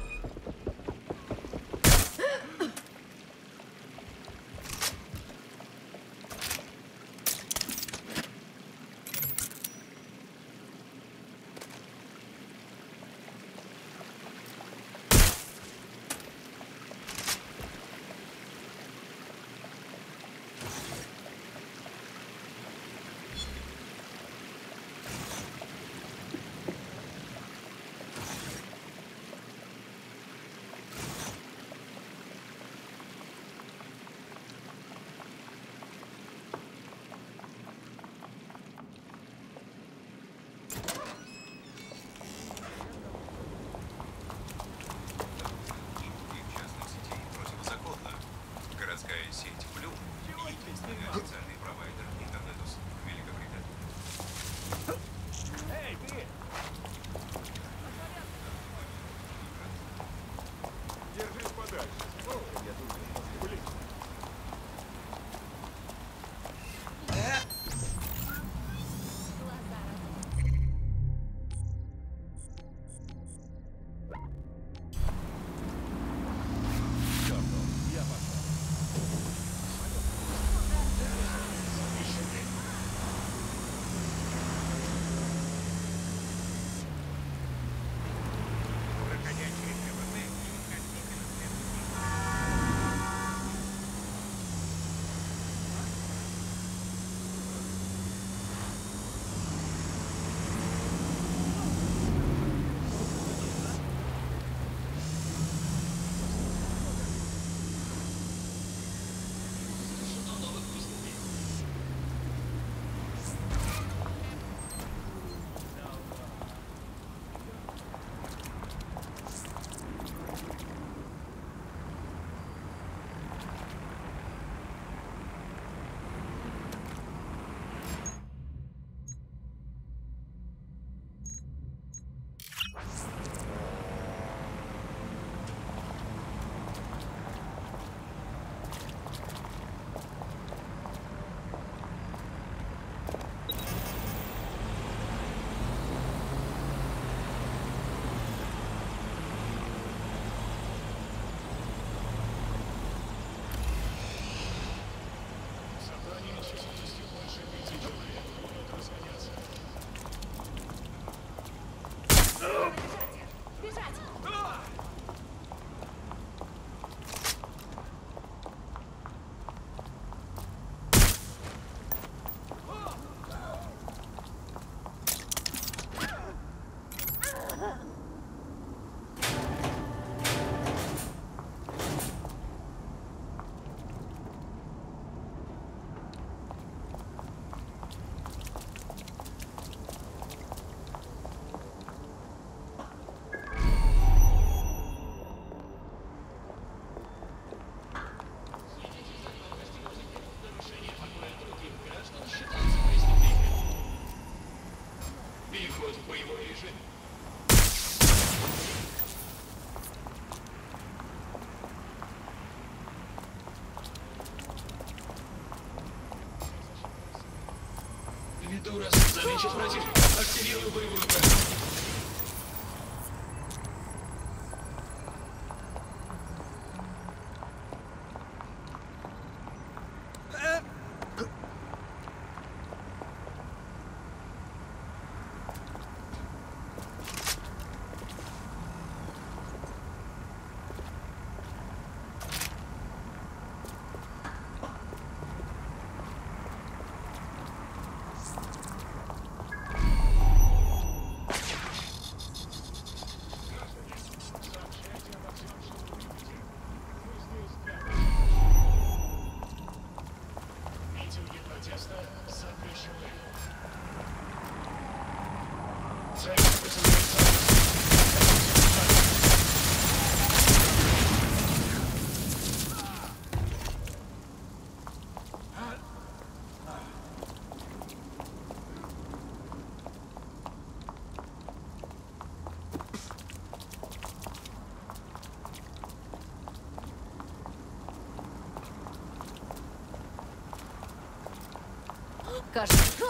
Q: Витура, замечен противник. Активирую боевую программу.
H: Место запрещено. Цель высадиться.
K: Кажется.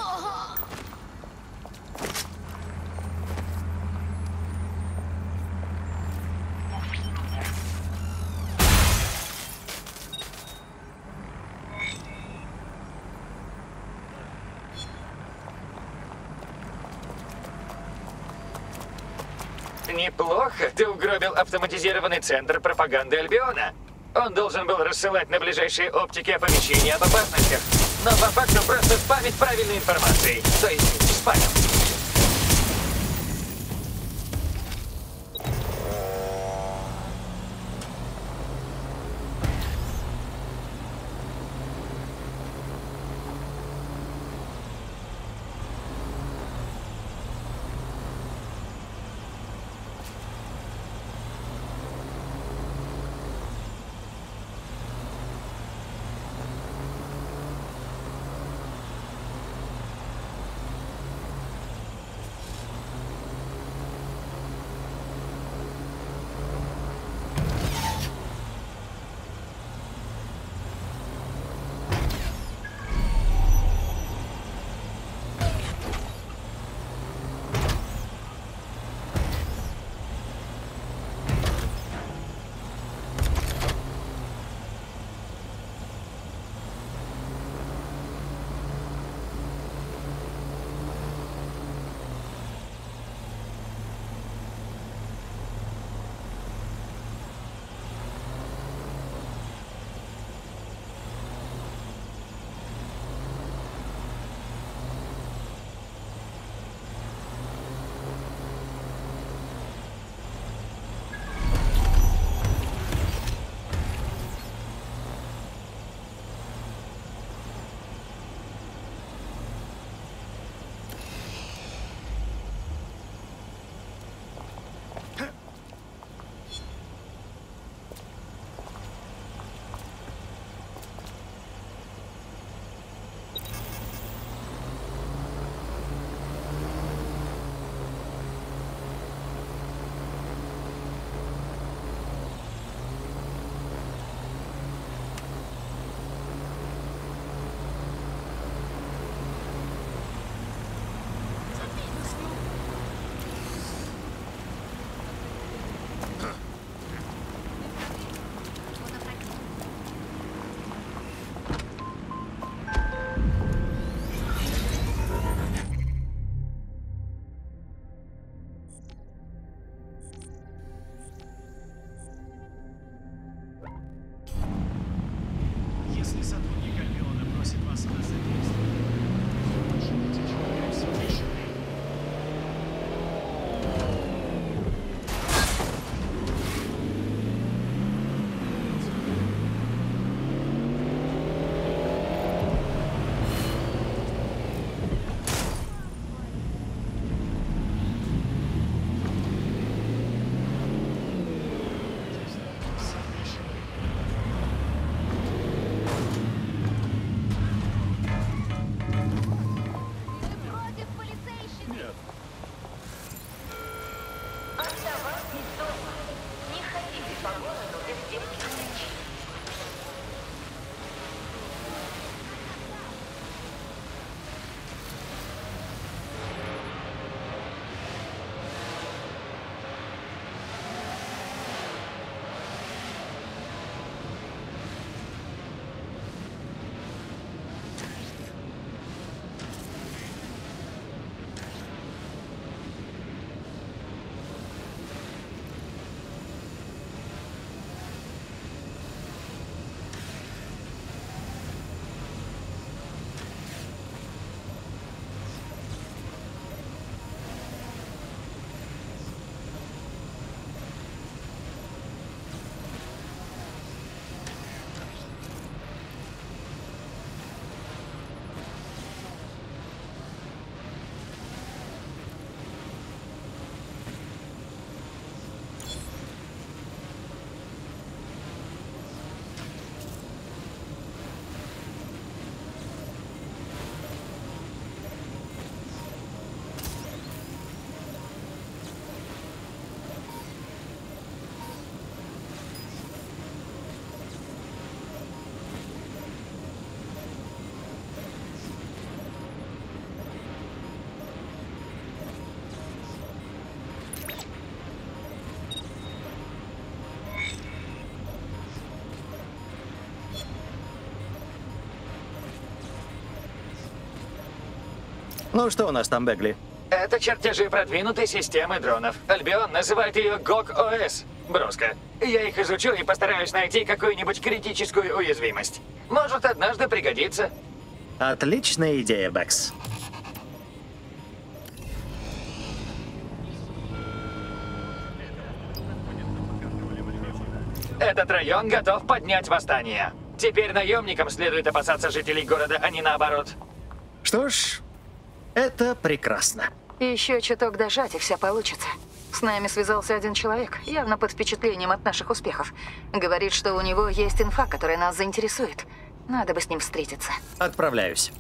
D: Неплохо. Ты угробил автоматизированный центр пропаганды Альбиона. Он должен был рассылать на ближайшие оптики оповещения об опасностях, но по факту просто спамить правильной информацией. То есть спамил.
J: Ну что у нас там, Бегли?
D: Это чертежи продвинутой системы дронов. Альбион называет ее GOG-OS. Броско. Я их изучу и постараюсь найти какую-нибудь критическую уязвимость. Может, однажды пригодится.
J: Отличная идея, Бэкс.
D: Этот район готов поднять восстание. Теперь наемникам следует опасаться жителей города, а не наоборот.
J: Что ж, это прекрасно.
F: Еще чуток дожать, и все получится. С нами связался один человек, явно под впечатлением от наших успехов. Говорит, что у него есть инфа, которая нас заинтересует. Надо бы с ним встретиться.
J: Отправляюсь.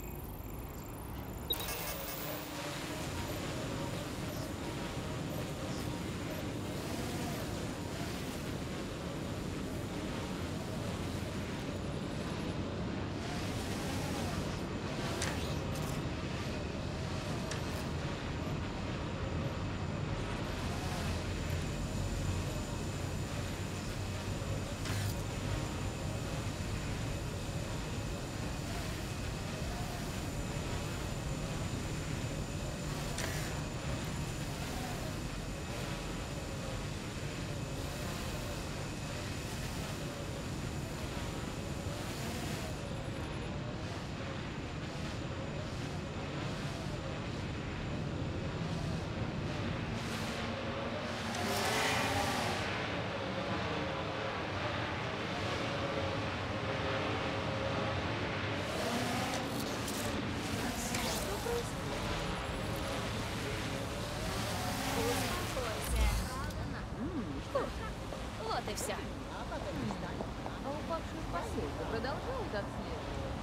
K: Вот и все. А упавшую посылку продолжают отслеживать?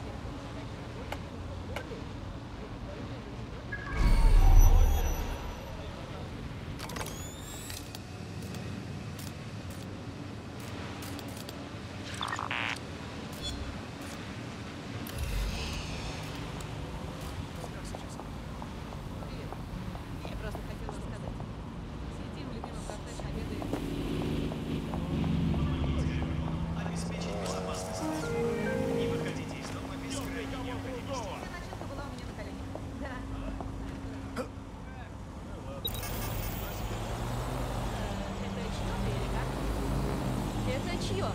K: Чье?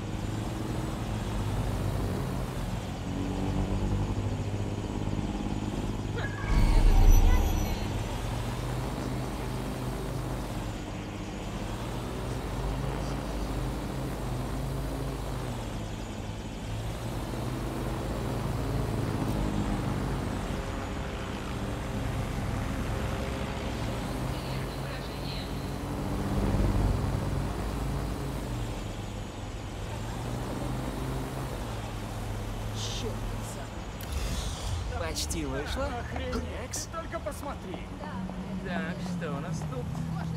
R: Почти вышло.
G: Экс, только посмотри.
R: Так, что у нас тут?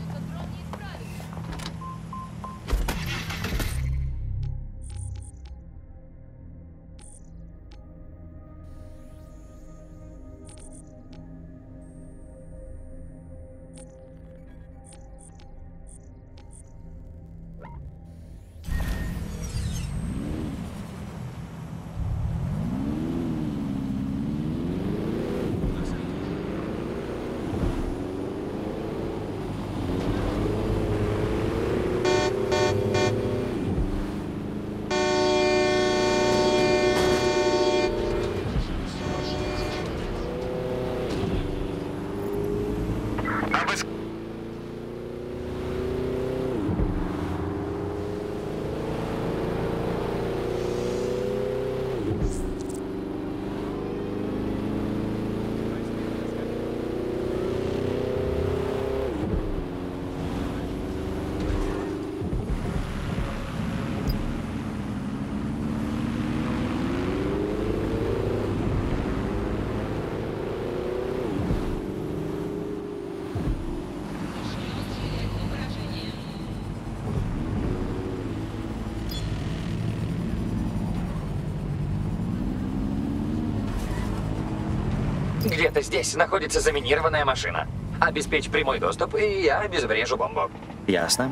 D: Где-то здесь находится заминированная машина. Обеспечь прямой доступ, и я обезврежу бомбу.
J: Ясно.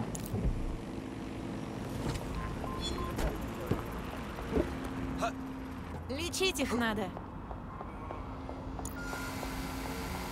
K: Лечить их надо.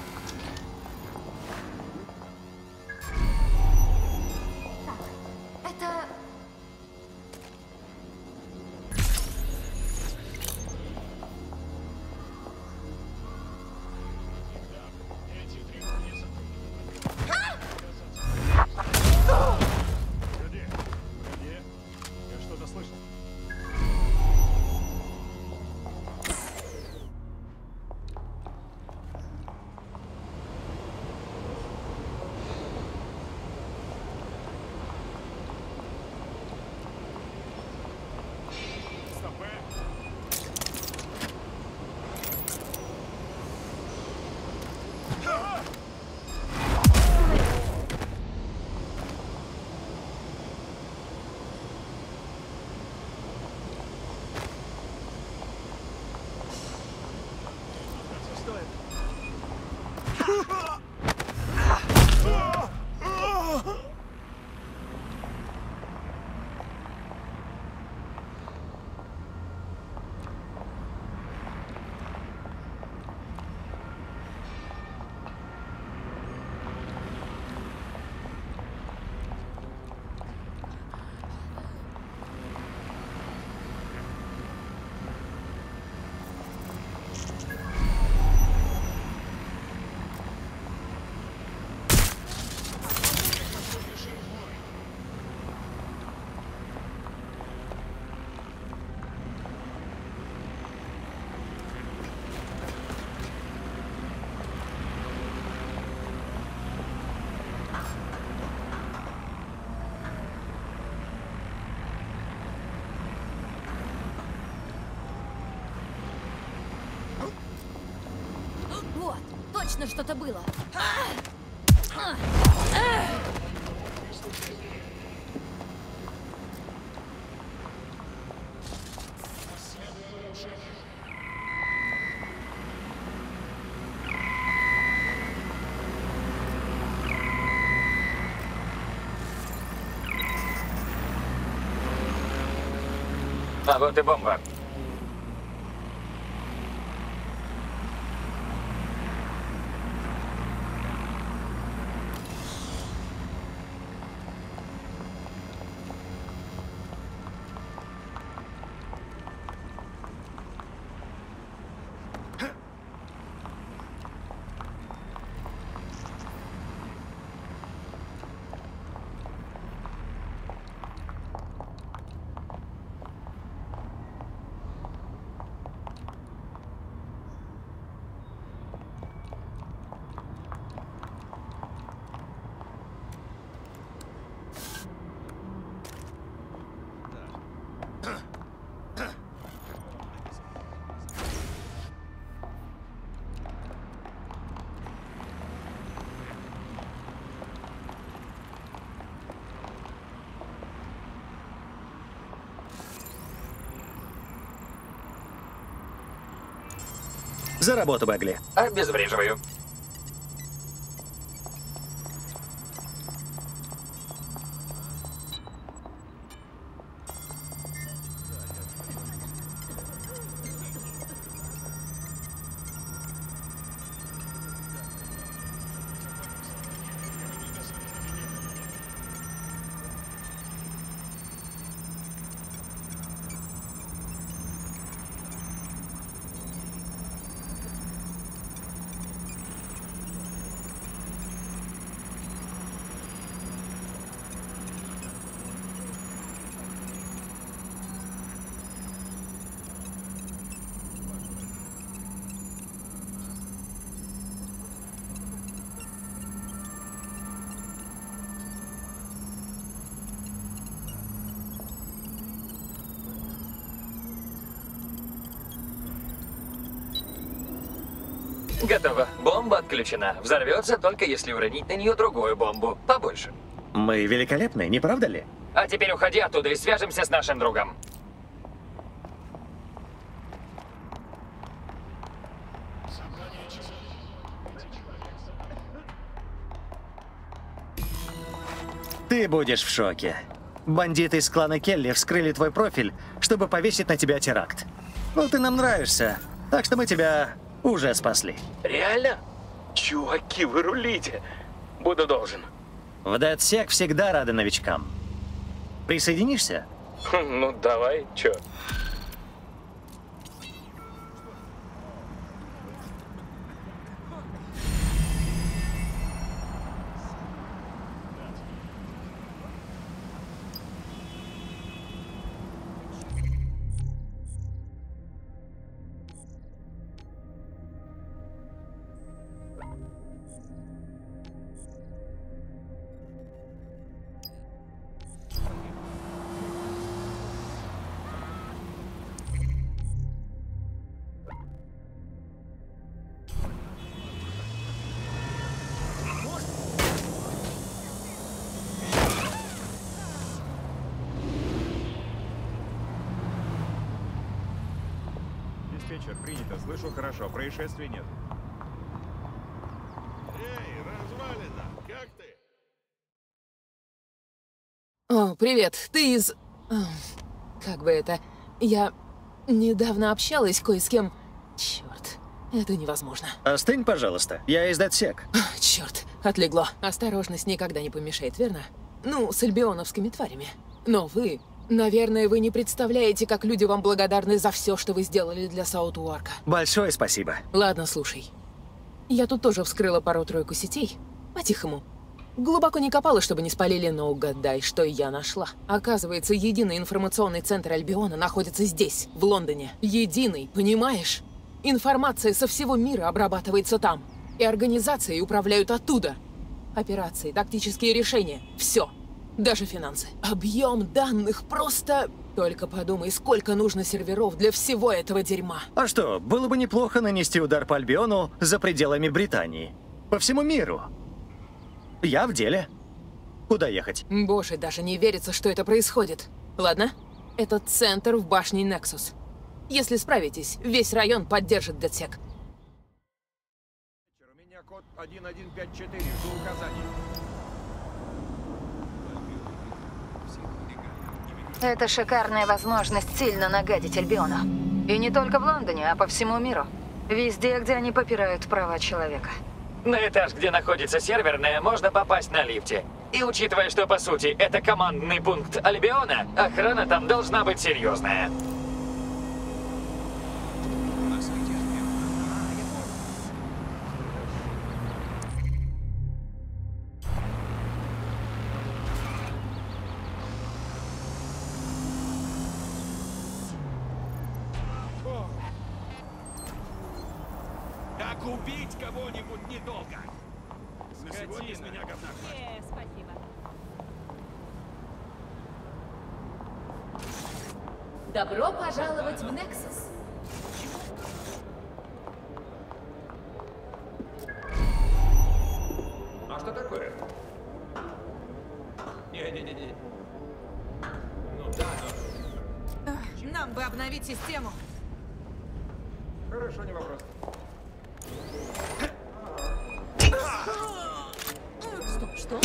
K: Вот, точно что-то было.
D: А вот и бомба.
J: За работу, Бэгли.
D: Обезвреживаю. Готово. Бомба отключена. Взорвется только если уронить на нее другую бомбу. Побольше.
J: Мы великолепны, не правда ли?
D: А теперь уходи оттуда и свяжемся с нашим другом.
J: Ты будешь в шоке. Бандиты из клана Келли вскрыли твой профиль, чтобы повесить на тебя теракт. Ну, ты нам нравишься, так что мы тебя уже спасли.
B: Реально? Чуваки, вы рулите. Буду должен.
J: В DedSec всегда рады новичкам. Присоединишься?
B: Ну, давай, чё?
S: Диспетчер, принято. Слышу хорошо. Происшествий нет.
R: привет. Ты из... Как бы это... Я недавно общалась кое с кем... Черт, это невозможно.
J: Остынь, пожалуйста. Я из DedSec.
R: Черт, отлегло. Осторожность никогда не помешает, верно? Ну, с альбионовскими тварями. Но вы... Наверное, вы не представляете, как люди вам благодарны за все, что вы сделали для Саут-Уарка.
J: Большое спасибо.
R: Ладно, слушай. Я тут тоже вскрыла пару-тройку сетей. По-тихому. Глубоко не копала, чтобы не спалили, но угадай, что я нашла. Оказывается, единый информационный центр Альбиона находится здесь, в Лондоне. Единый, понимаешь? Информация со всего мира обрабатывается там. И организации управляют оттуда. Операции, тактические решения. Все. Даже финансы. Объем данных просто... Только подумай, сколько нужно серверов для всего этого дерьма.
J: А что, было бы неплохо нанести удар по Альбиону за пределами Британии. По всему миру. Я в деле. Куда ехать?
R: Боже, даже не верится, что это происходит. Ладно? Это центр в башне Nexus. Если справитесь, весь район поддержит DedSec.
S: У меня код 1154, жду указаний.
F: Это шикарная возможность сильно нагадить Альбиону. И не только в Лондоне, а по всему миру. Везде, где они попирают права человека.
D: На этаж, где находится серверная, можно попасть на лифте. И учитывая, что по сути это командный пункт Альбиона, охрана там должна быть серьезная.
S: Как убить кого-нибудь недолго? На сегодня с меня говна хватит.
K: Спасибо. Добро пожаловать в Nexus.
S: А что такое? Не-не-не-не. Ну да, но...
E: Нам бы обновить систему.
S: Хорошо, не вопрос.
K: Стоп, что?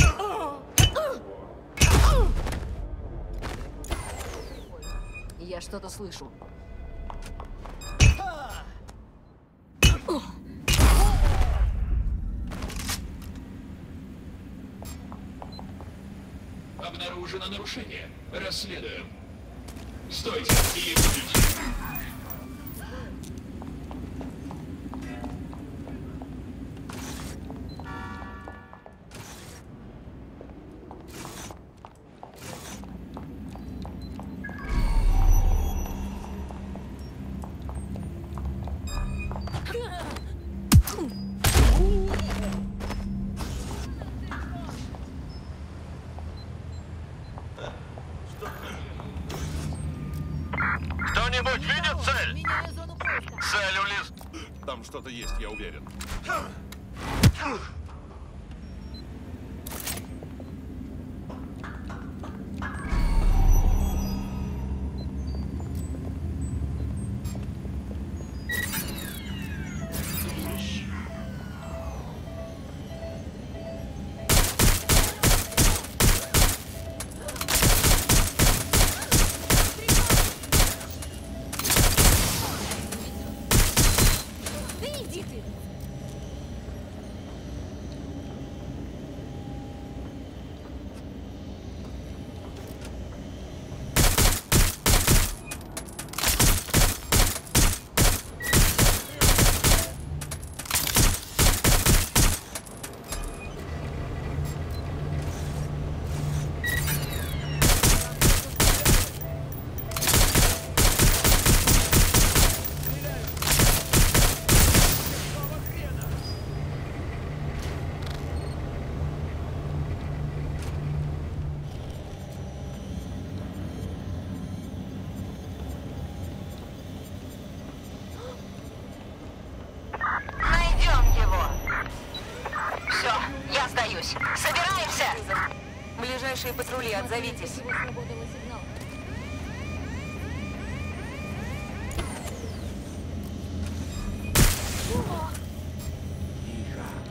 K: Я что-то слышу.
Q: Обнаружено нарушение. Расследуем. Стойте и выключите.
T: Кто-нибудь видит цель? Цель у лис...
S: Там что-то есть, я уверен.
F: Собираемся! Ближайшие патрули, отзовитесь.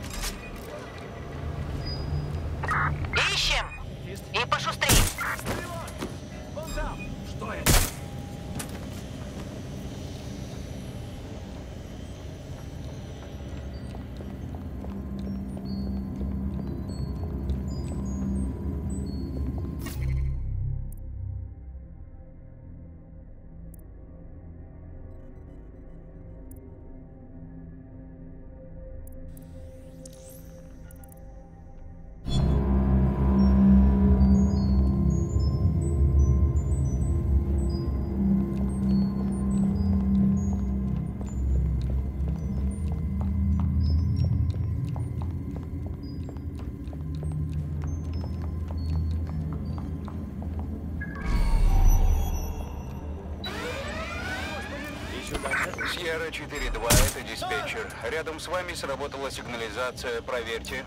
F: Ищем! И пошустрей!
M: Сьерра 4-2, это диспетчер. Рядом с вами сработала сигнализация. Проверьте.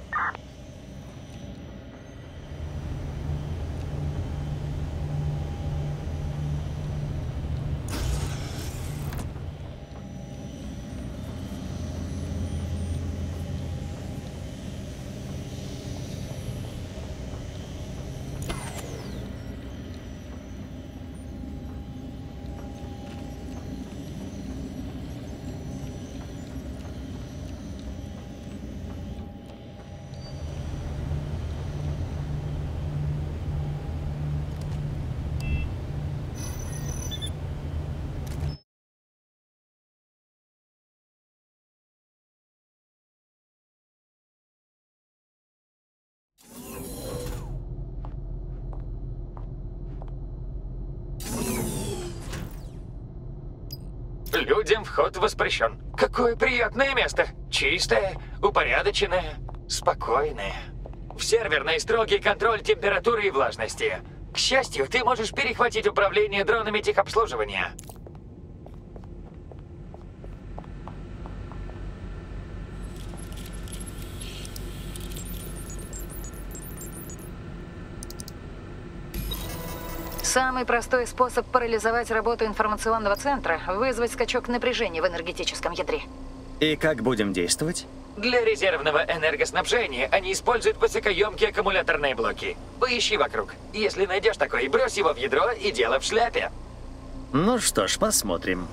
D: Людям вход воспрещен. Какое приятное место. Чистое, упорядоченное, спокойное. В серверной строгий контроль температуры и влажности. К счастью, ты можешь перехватить управление дронами техобслуживания.
F: Самый простой способ парализовать работу информационного центра – вызвать скачок напряжения в энергетическом ядре.
J: И как будем действовать?
D: Для резервного энергоснабжения они используют высокоемкие аккумуляторные блоки. Поищи вокруг. Если найдешь такой, брось его в ядро и дело в шляпе.
J: Ну что ж, посмотрим.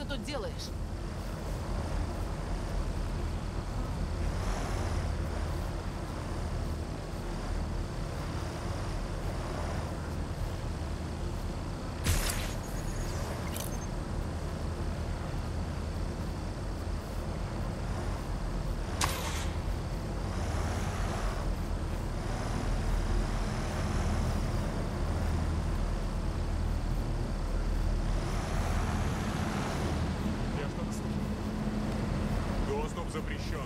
R: ты тут делаешь?
S: Я что-то слышал. Доступ запрещен.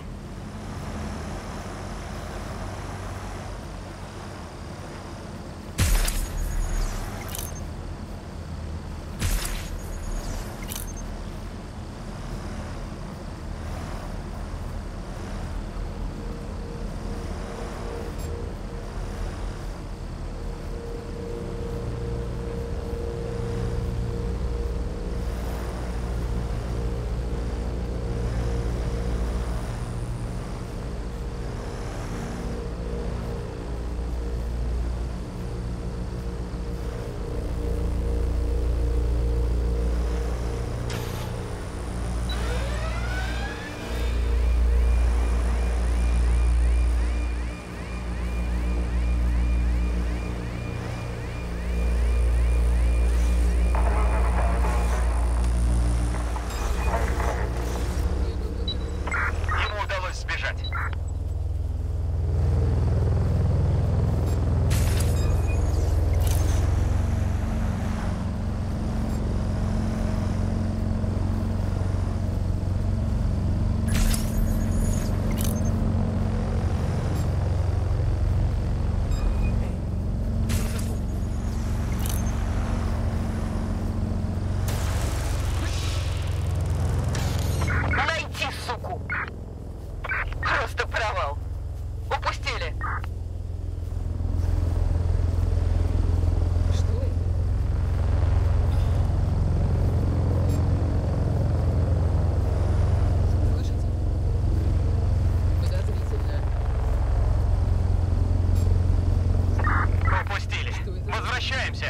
T: Ему удалось сбежать.
P: Найти, суку! Просто провал. Упустили.
R: Что это? Слышите? Подозрительно.
T: Упустили. Возвращаемся.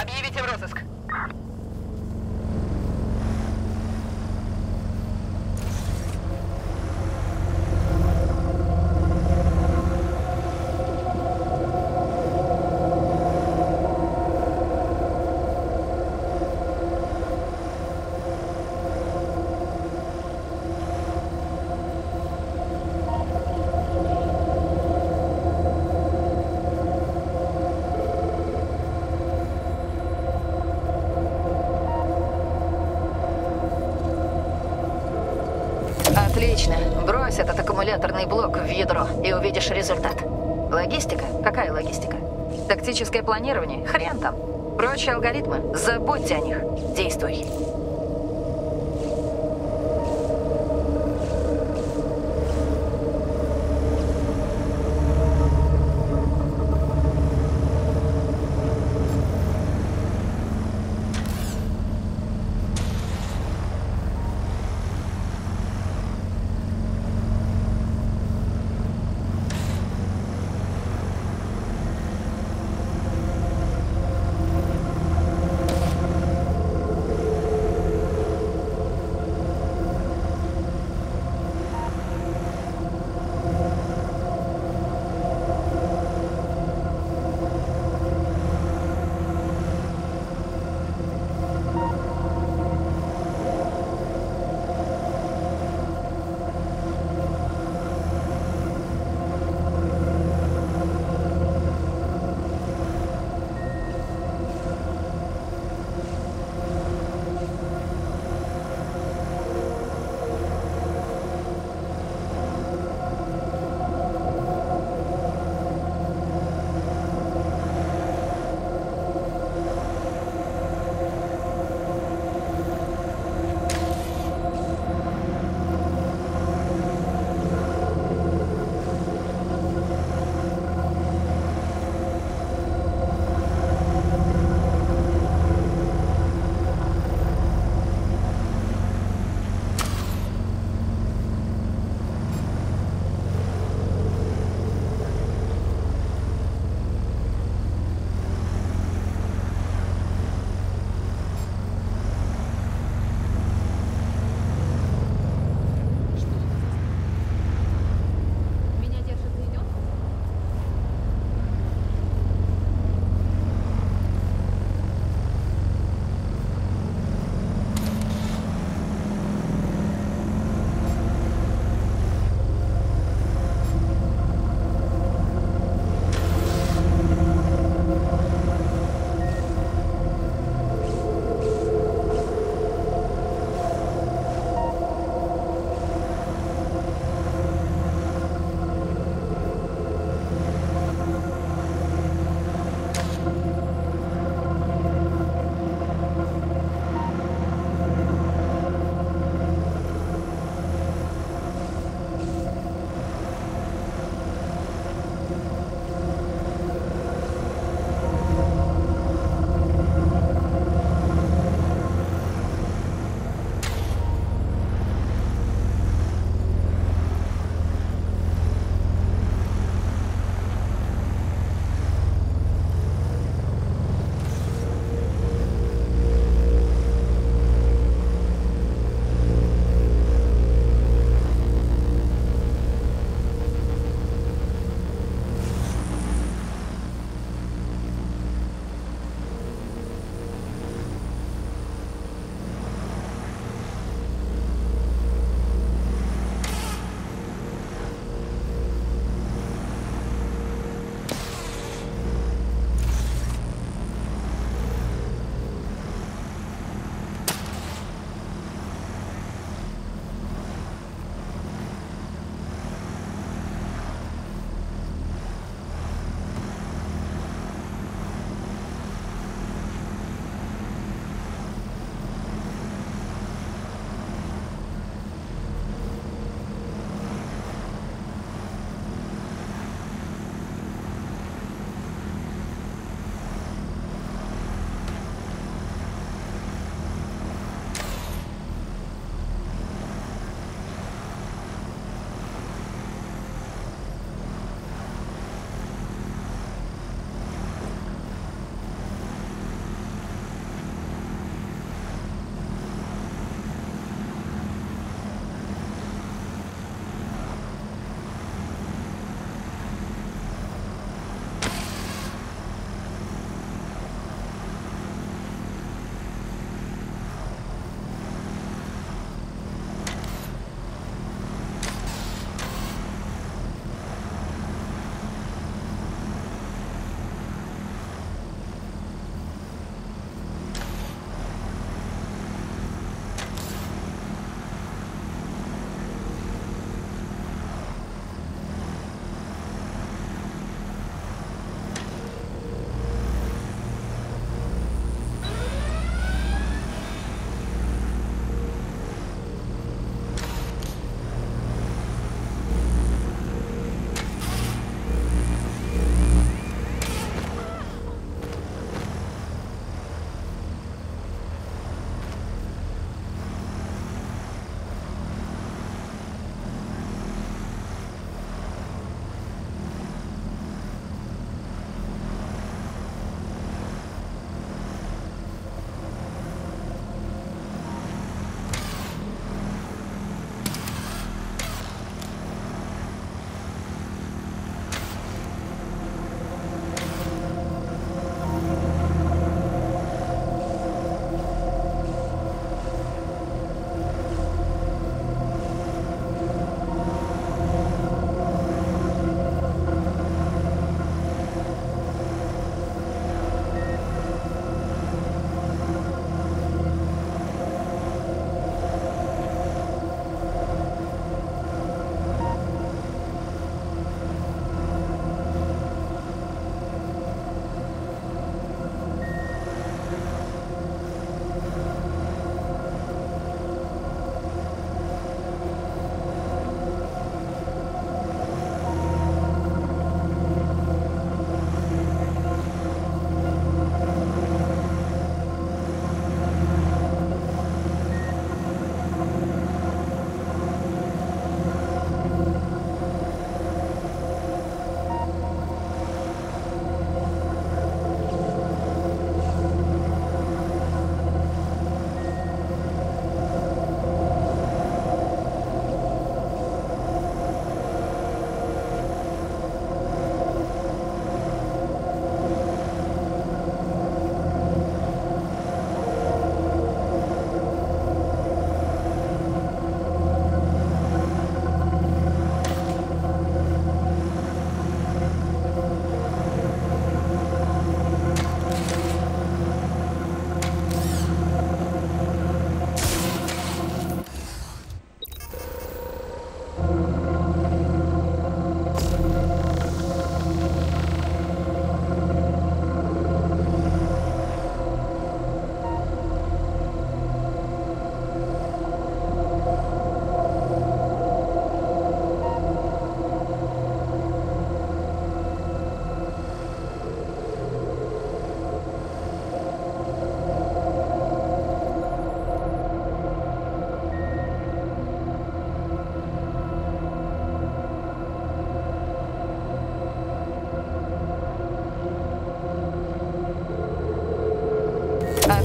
P: Объявите в розыск.
F: Отлично. Брось этот аккумуляторный блок в ядро и увидишь результат. Логистика? Какая логистика? Тактическое планирование? Хрен там. Прочие алгоритмы? Забудьте о них. Действуй.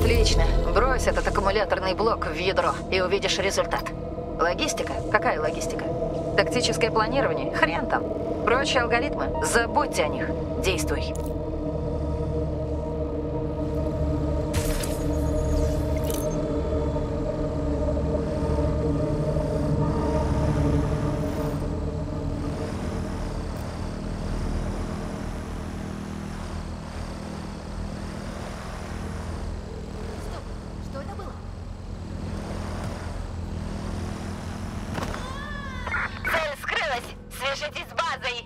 F: Отлично. Брось этот аккумуляторный блок в ядро и увидишь результат. Логистика? Какая логистика? Тактическое планирование? Хрен там. Прочие алгоритмы? Забудьте о них. Действуй.
E: Что это было?
P: Цель скрылась! Свяжитесь с базой!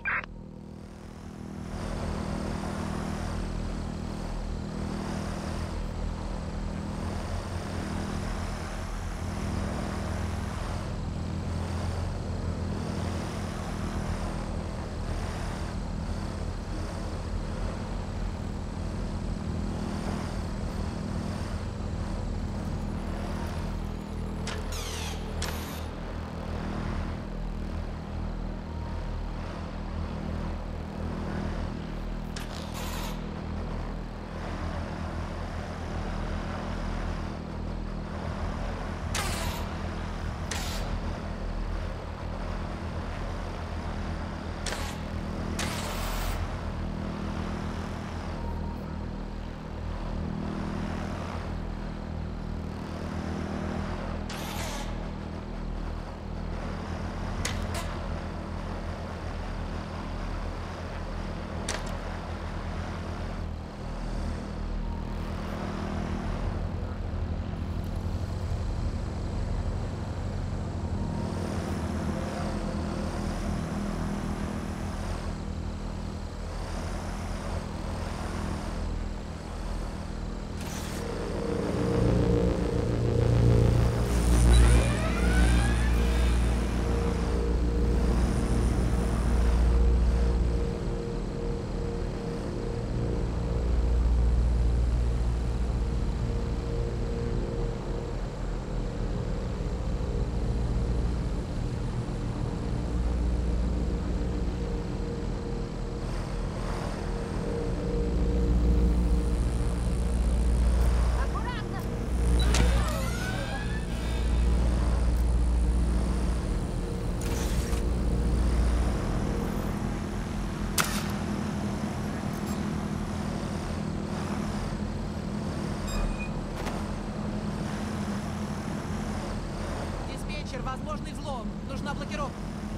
U: Возможный взлом. Нужна блокировка.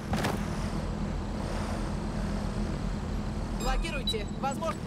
U: Блокируйте. Возможно...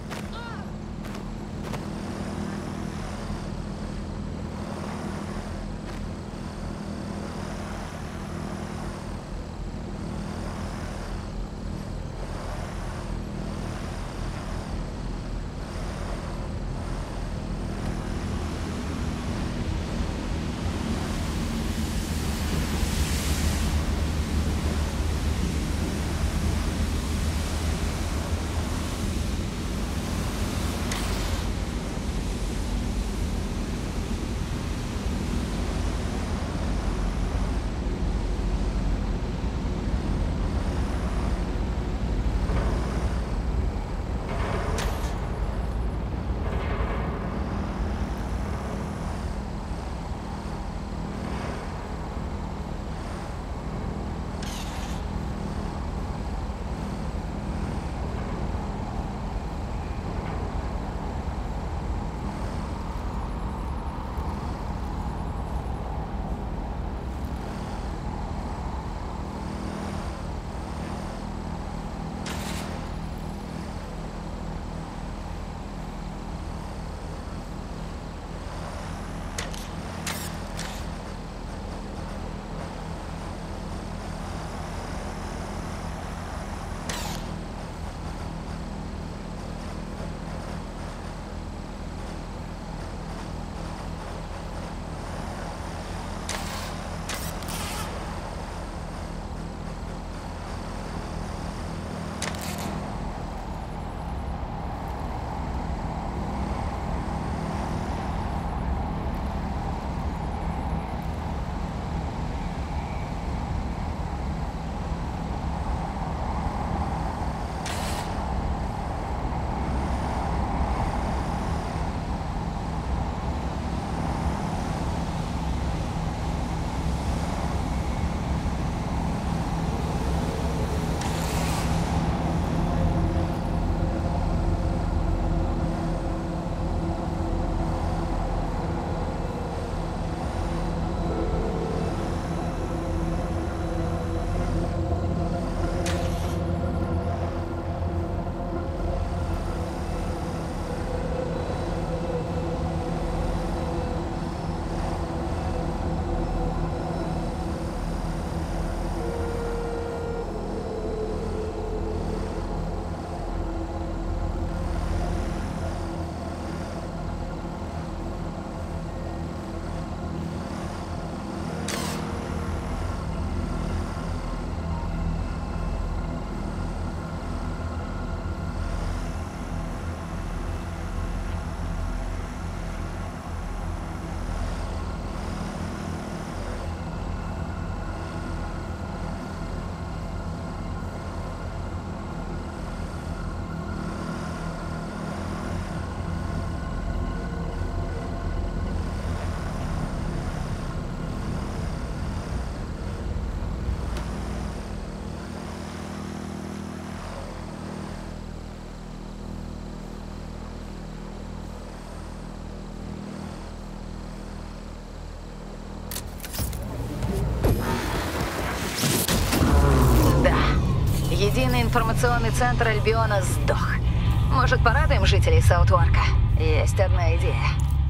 F: информационный центр Альбиона сдох. Может, порадуем жителей Саутуарка? Есть одна идея.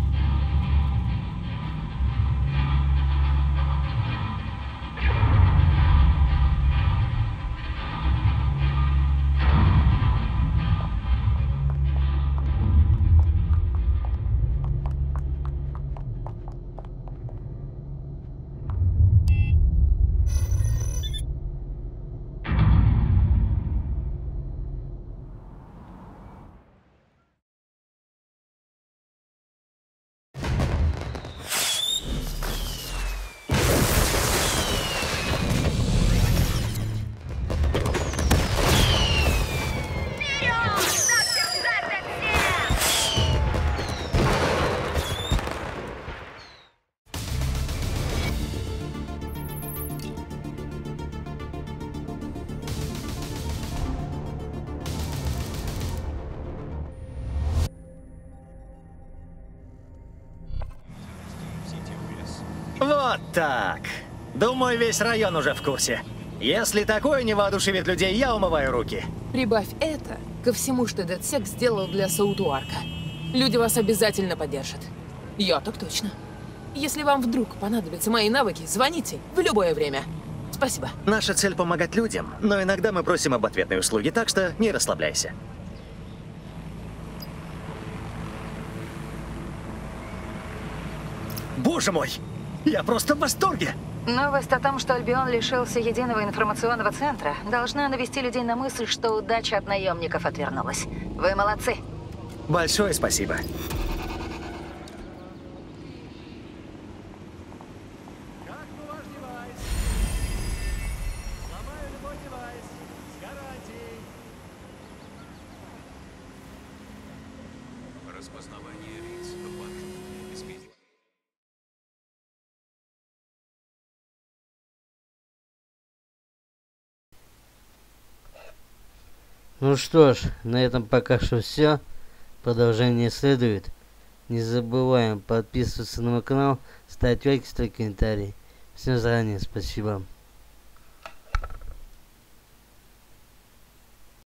J: Вот так. Думаю, весь район уже в курсе. Если такое не воодушевит людей, я умываю руки.
R: Прибавь это ко всему, что DedSec сделал для Саутуарка. Люди вас обязательно поддержат. Я так точно. Если вам вдруг понадобятся мои навыки, звоните в любое время. Спасибо.
J: Наша цель — помогать людям, но иногда мы просим об ответной услуге, так что не расслабляйся. Боже мой! Я просто в восторге!
F: Новость о том, что Альбион лишился единого информационного центра, должна навести людей на мысль, что удача от наемников отвернулась. Вы молодцы.
J: Большое спасибо.
Q: Распознавание лиц. Обеспечено.
A: Ну что ж, на этом пока что все. Продолжение следует. Не забываем подписываться на мой канал, ставить лайки, ставить комментарии. Всем заранее спасибо.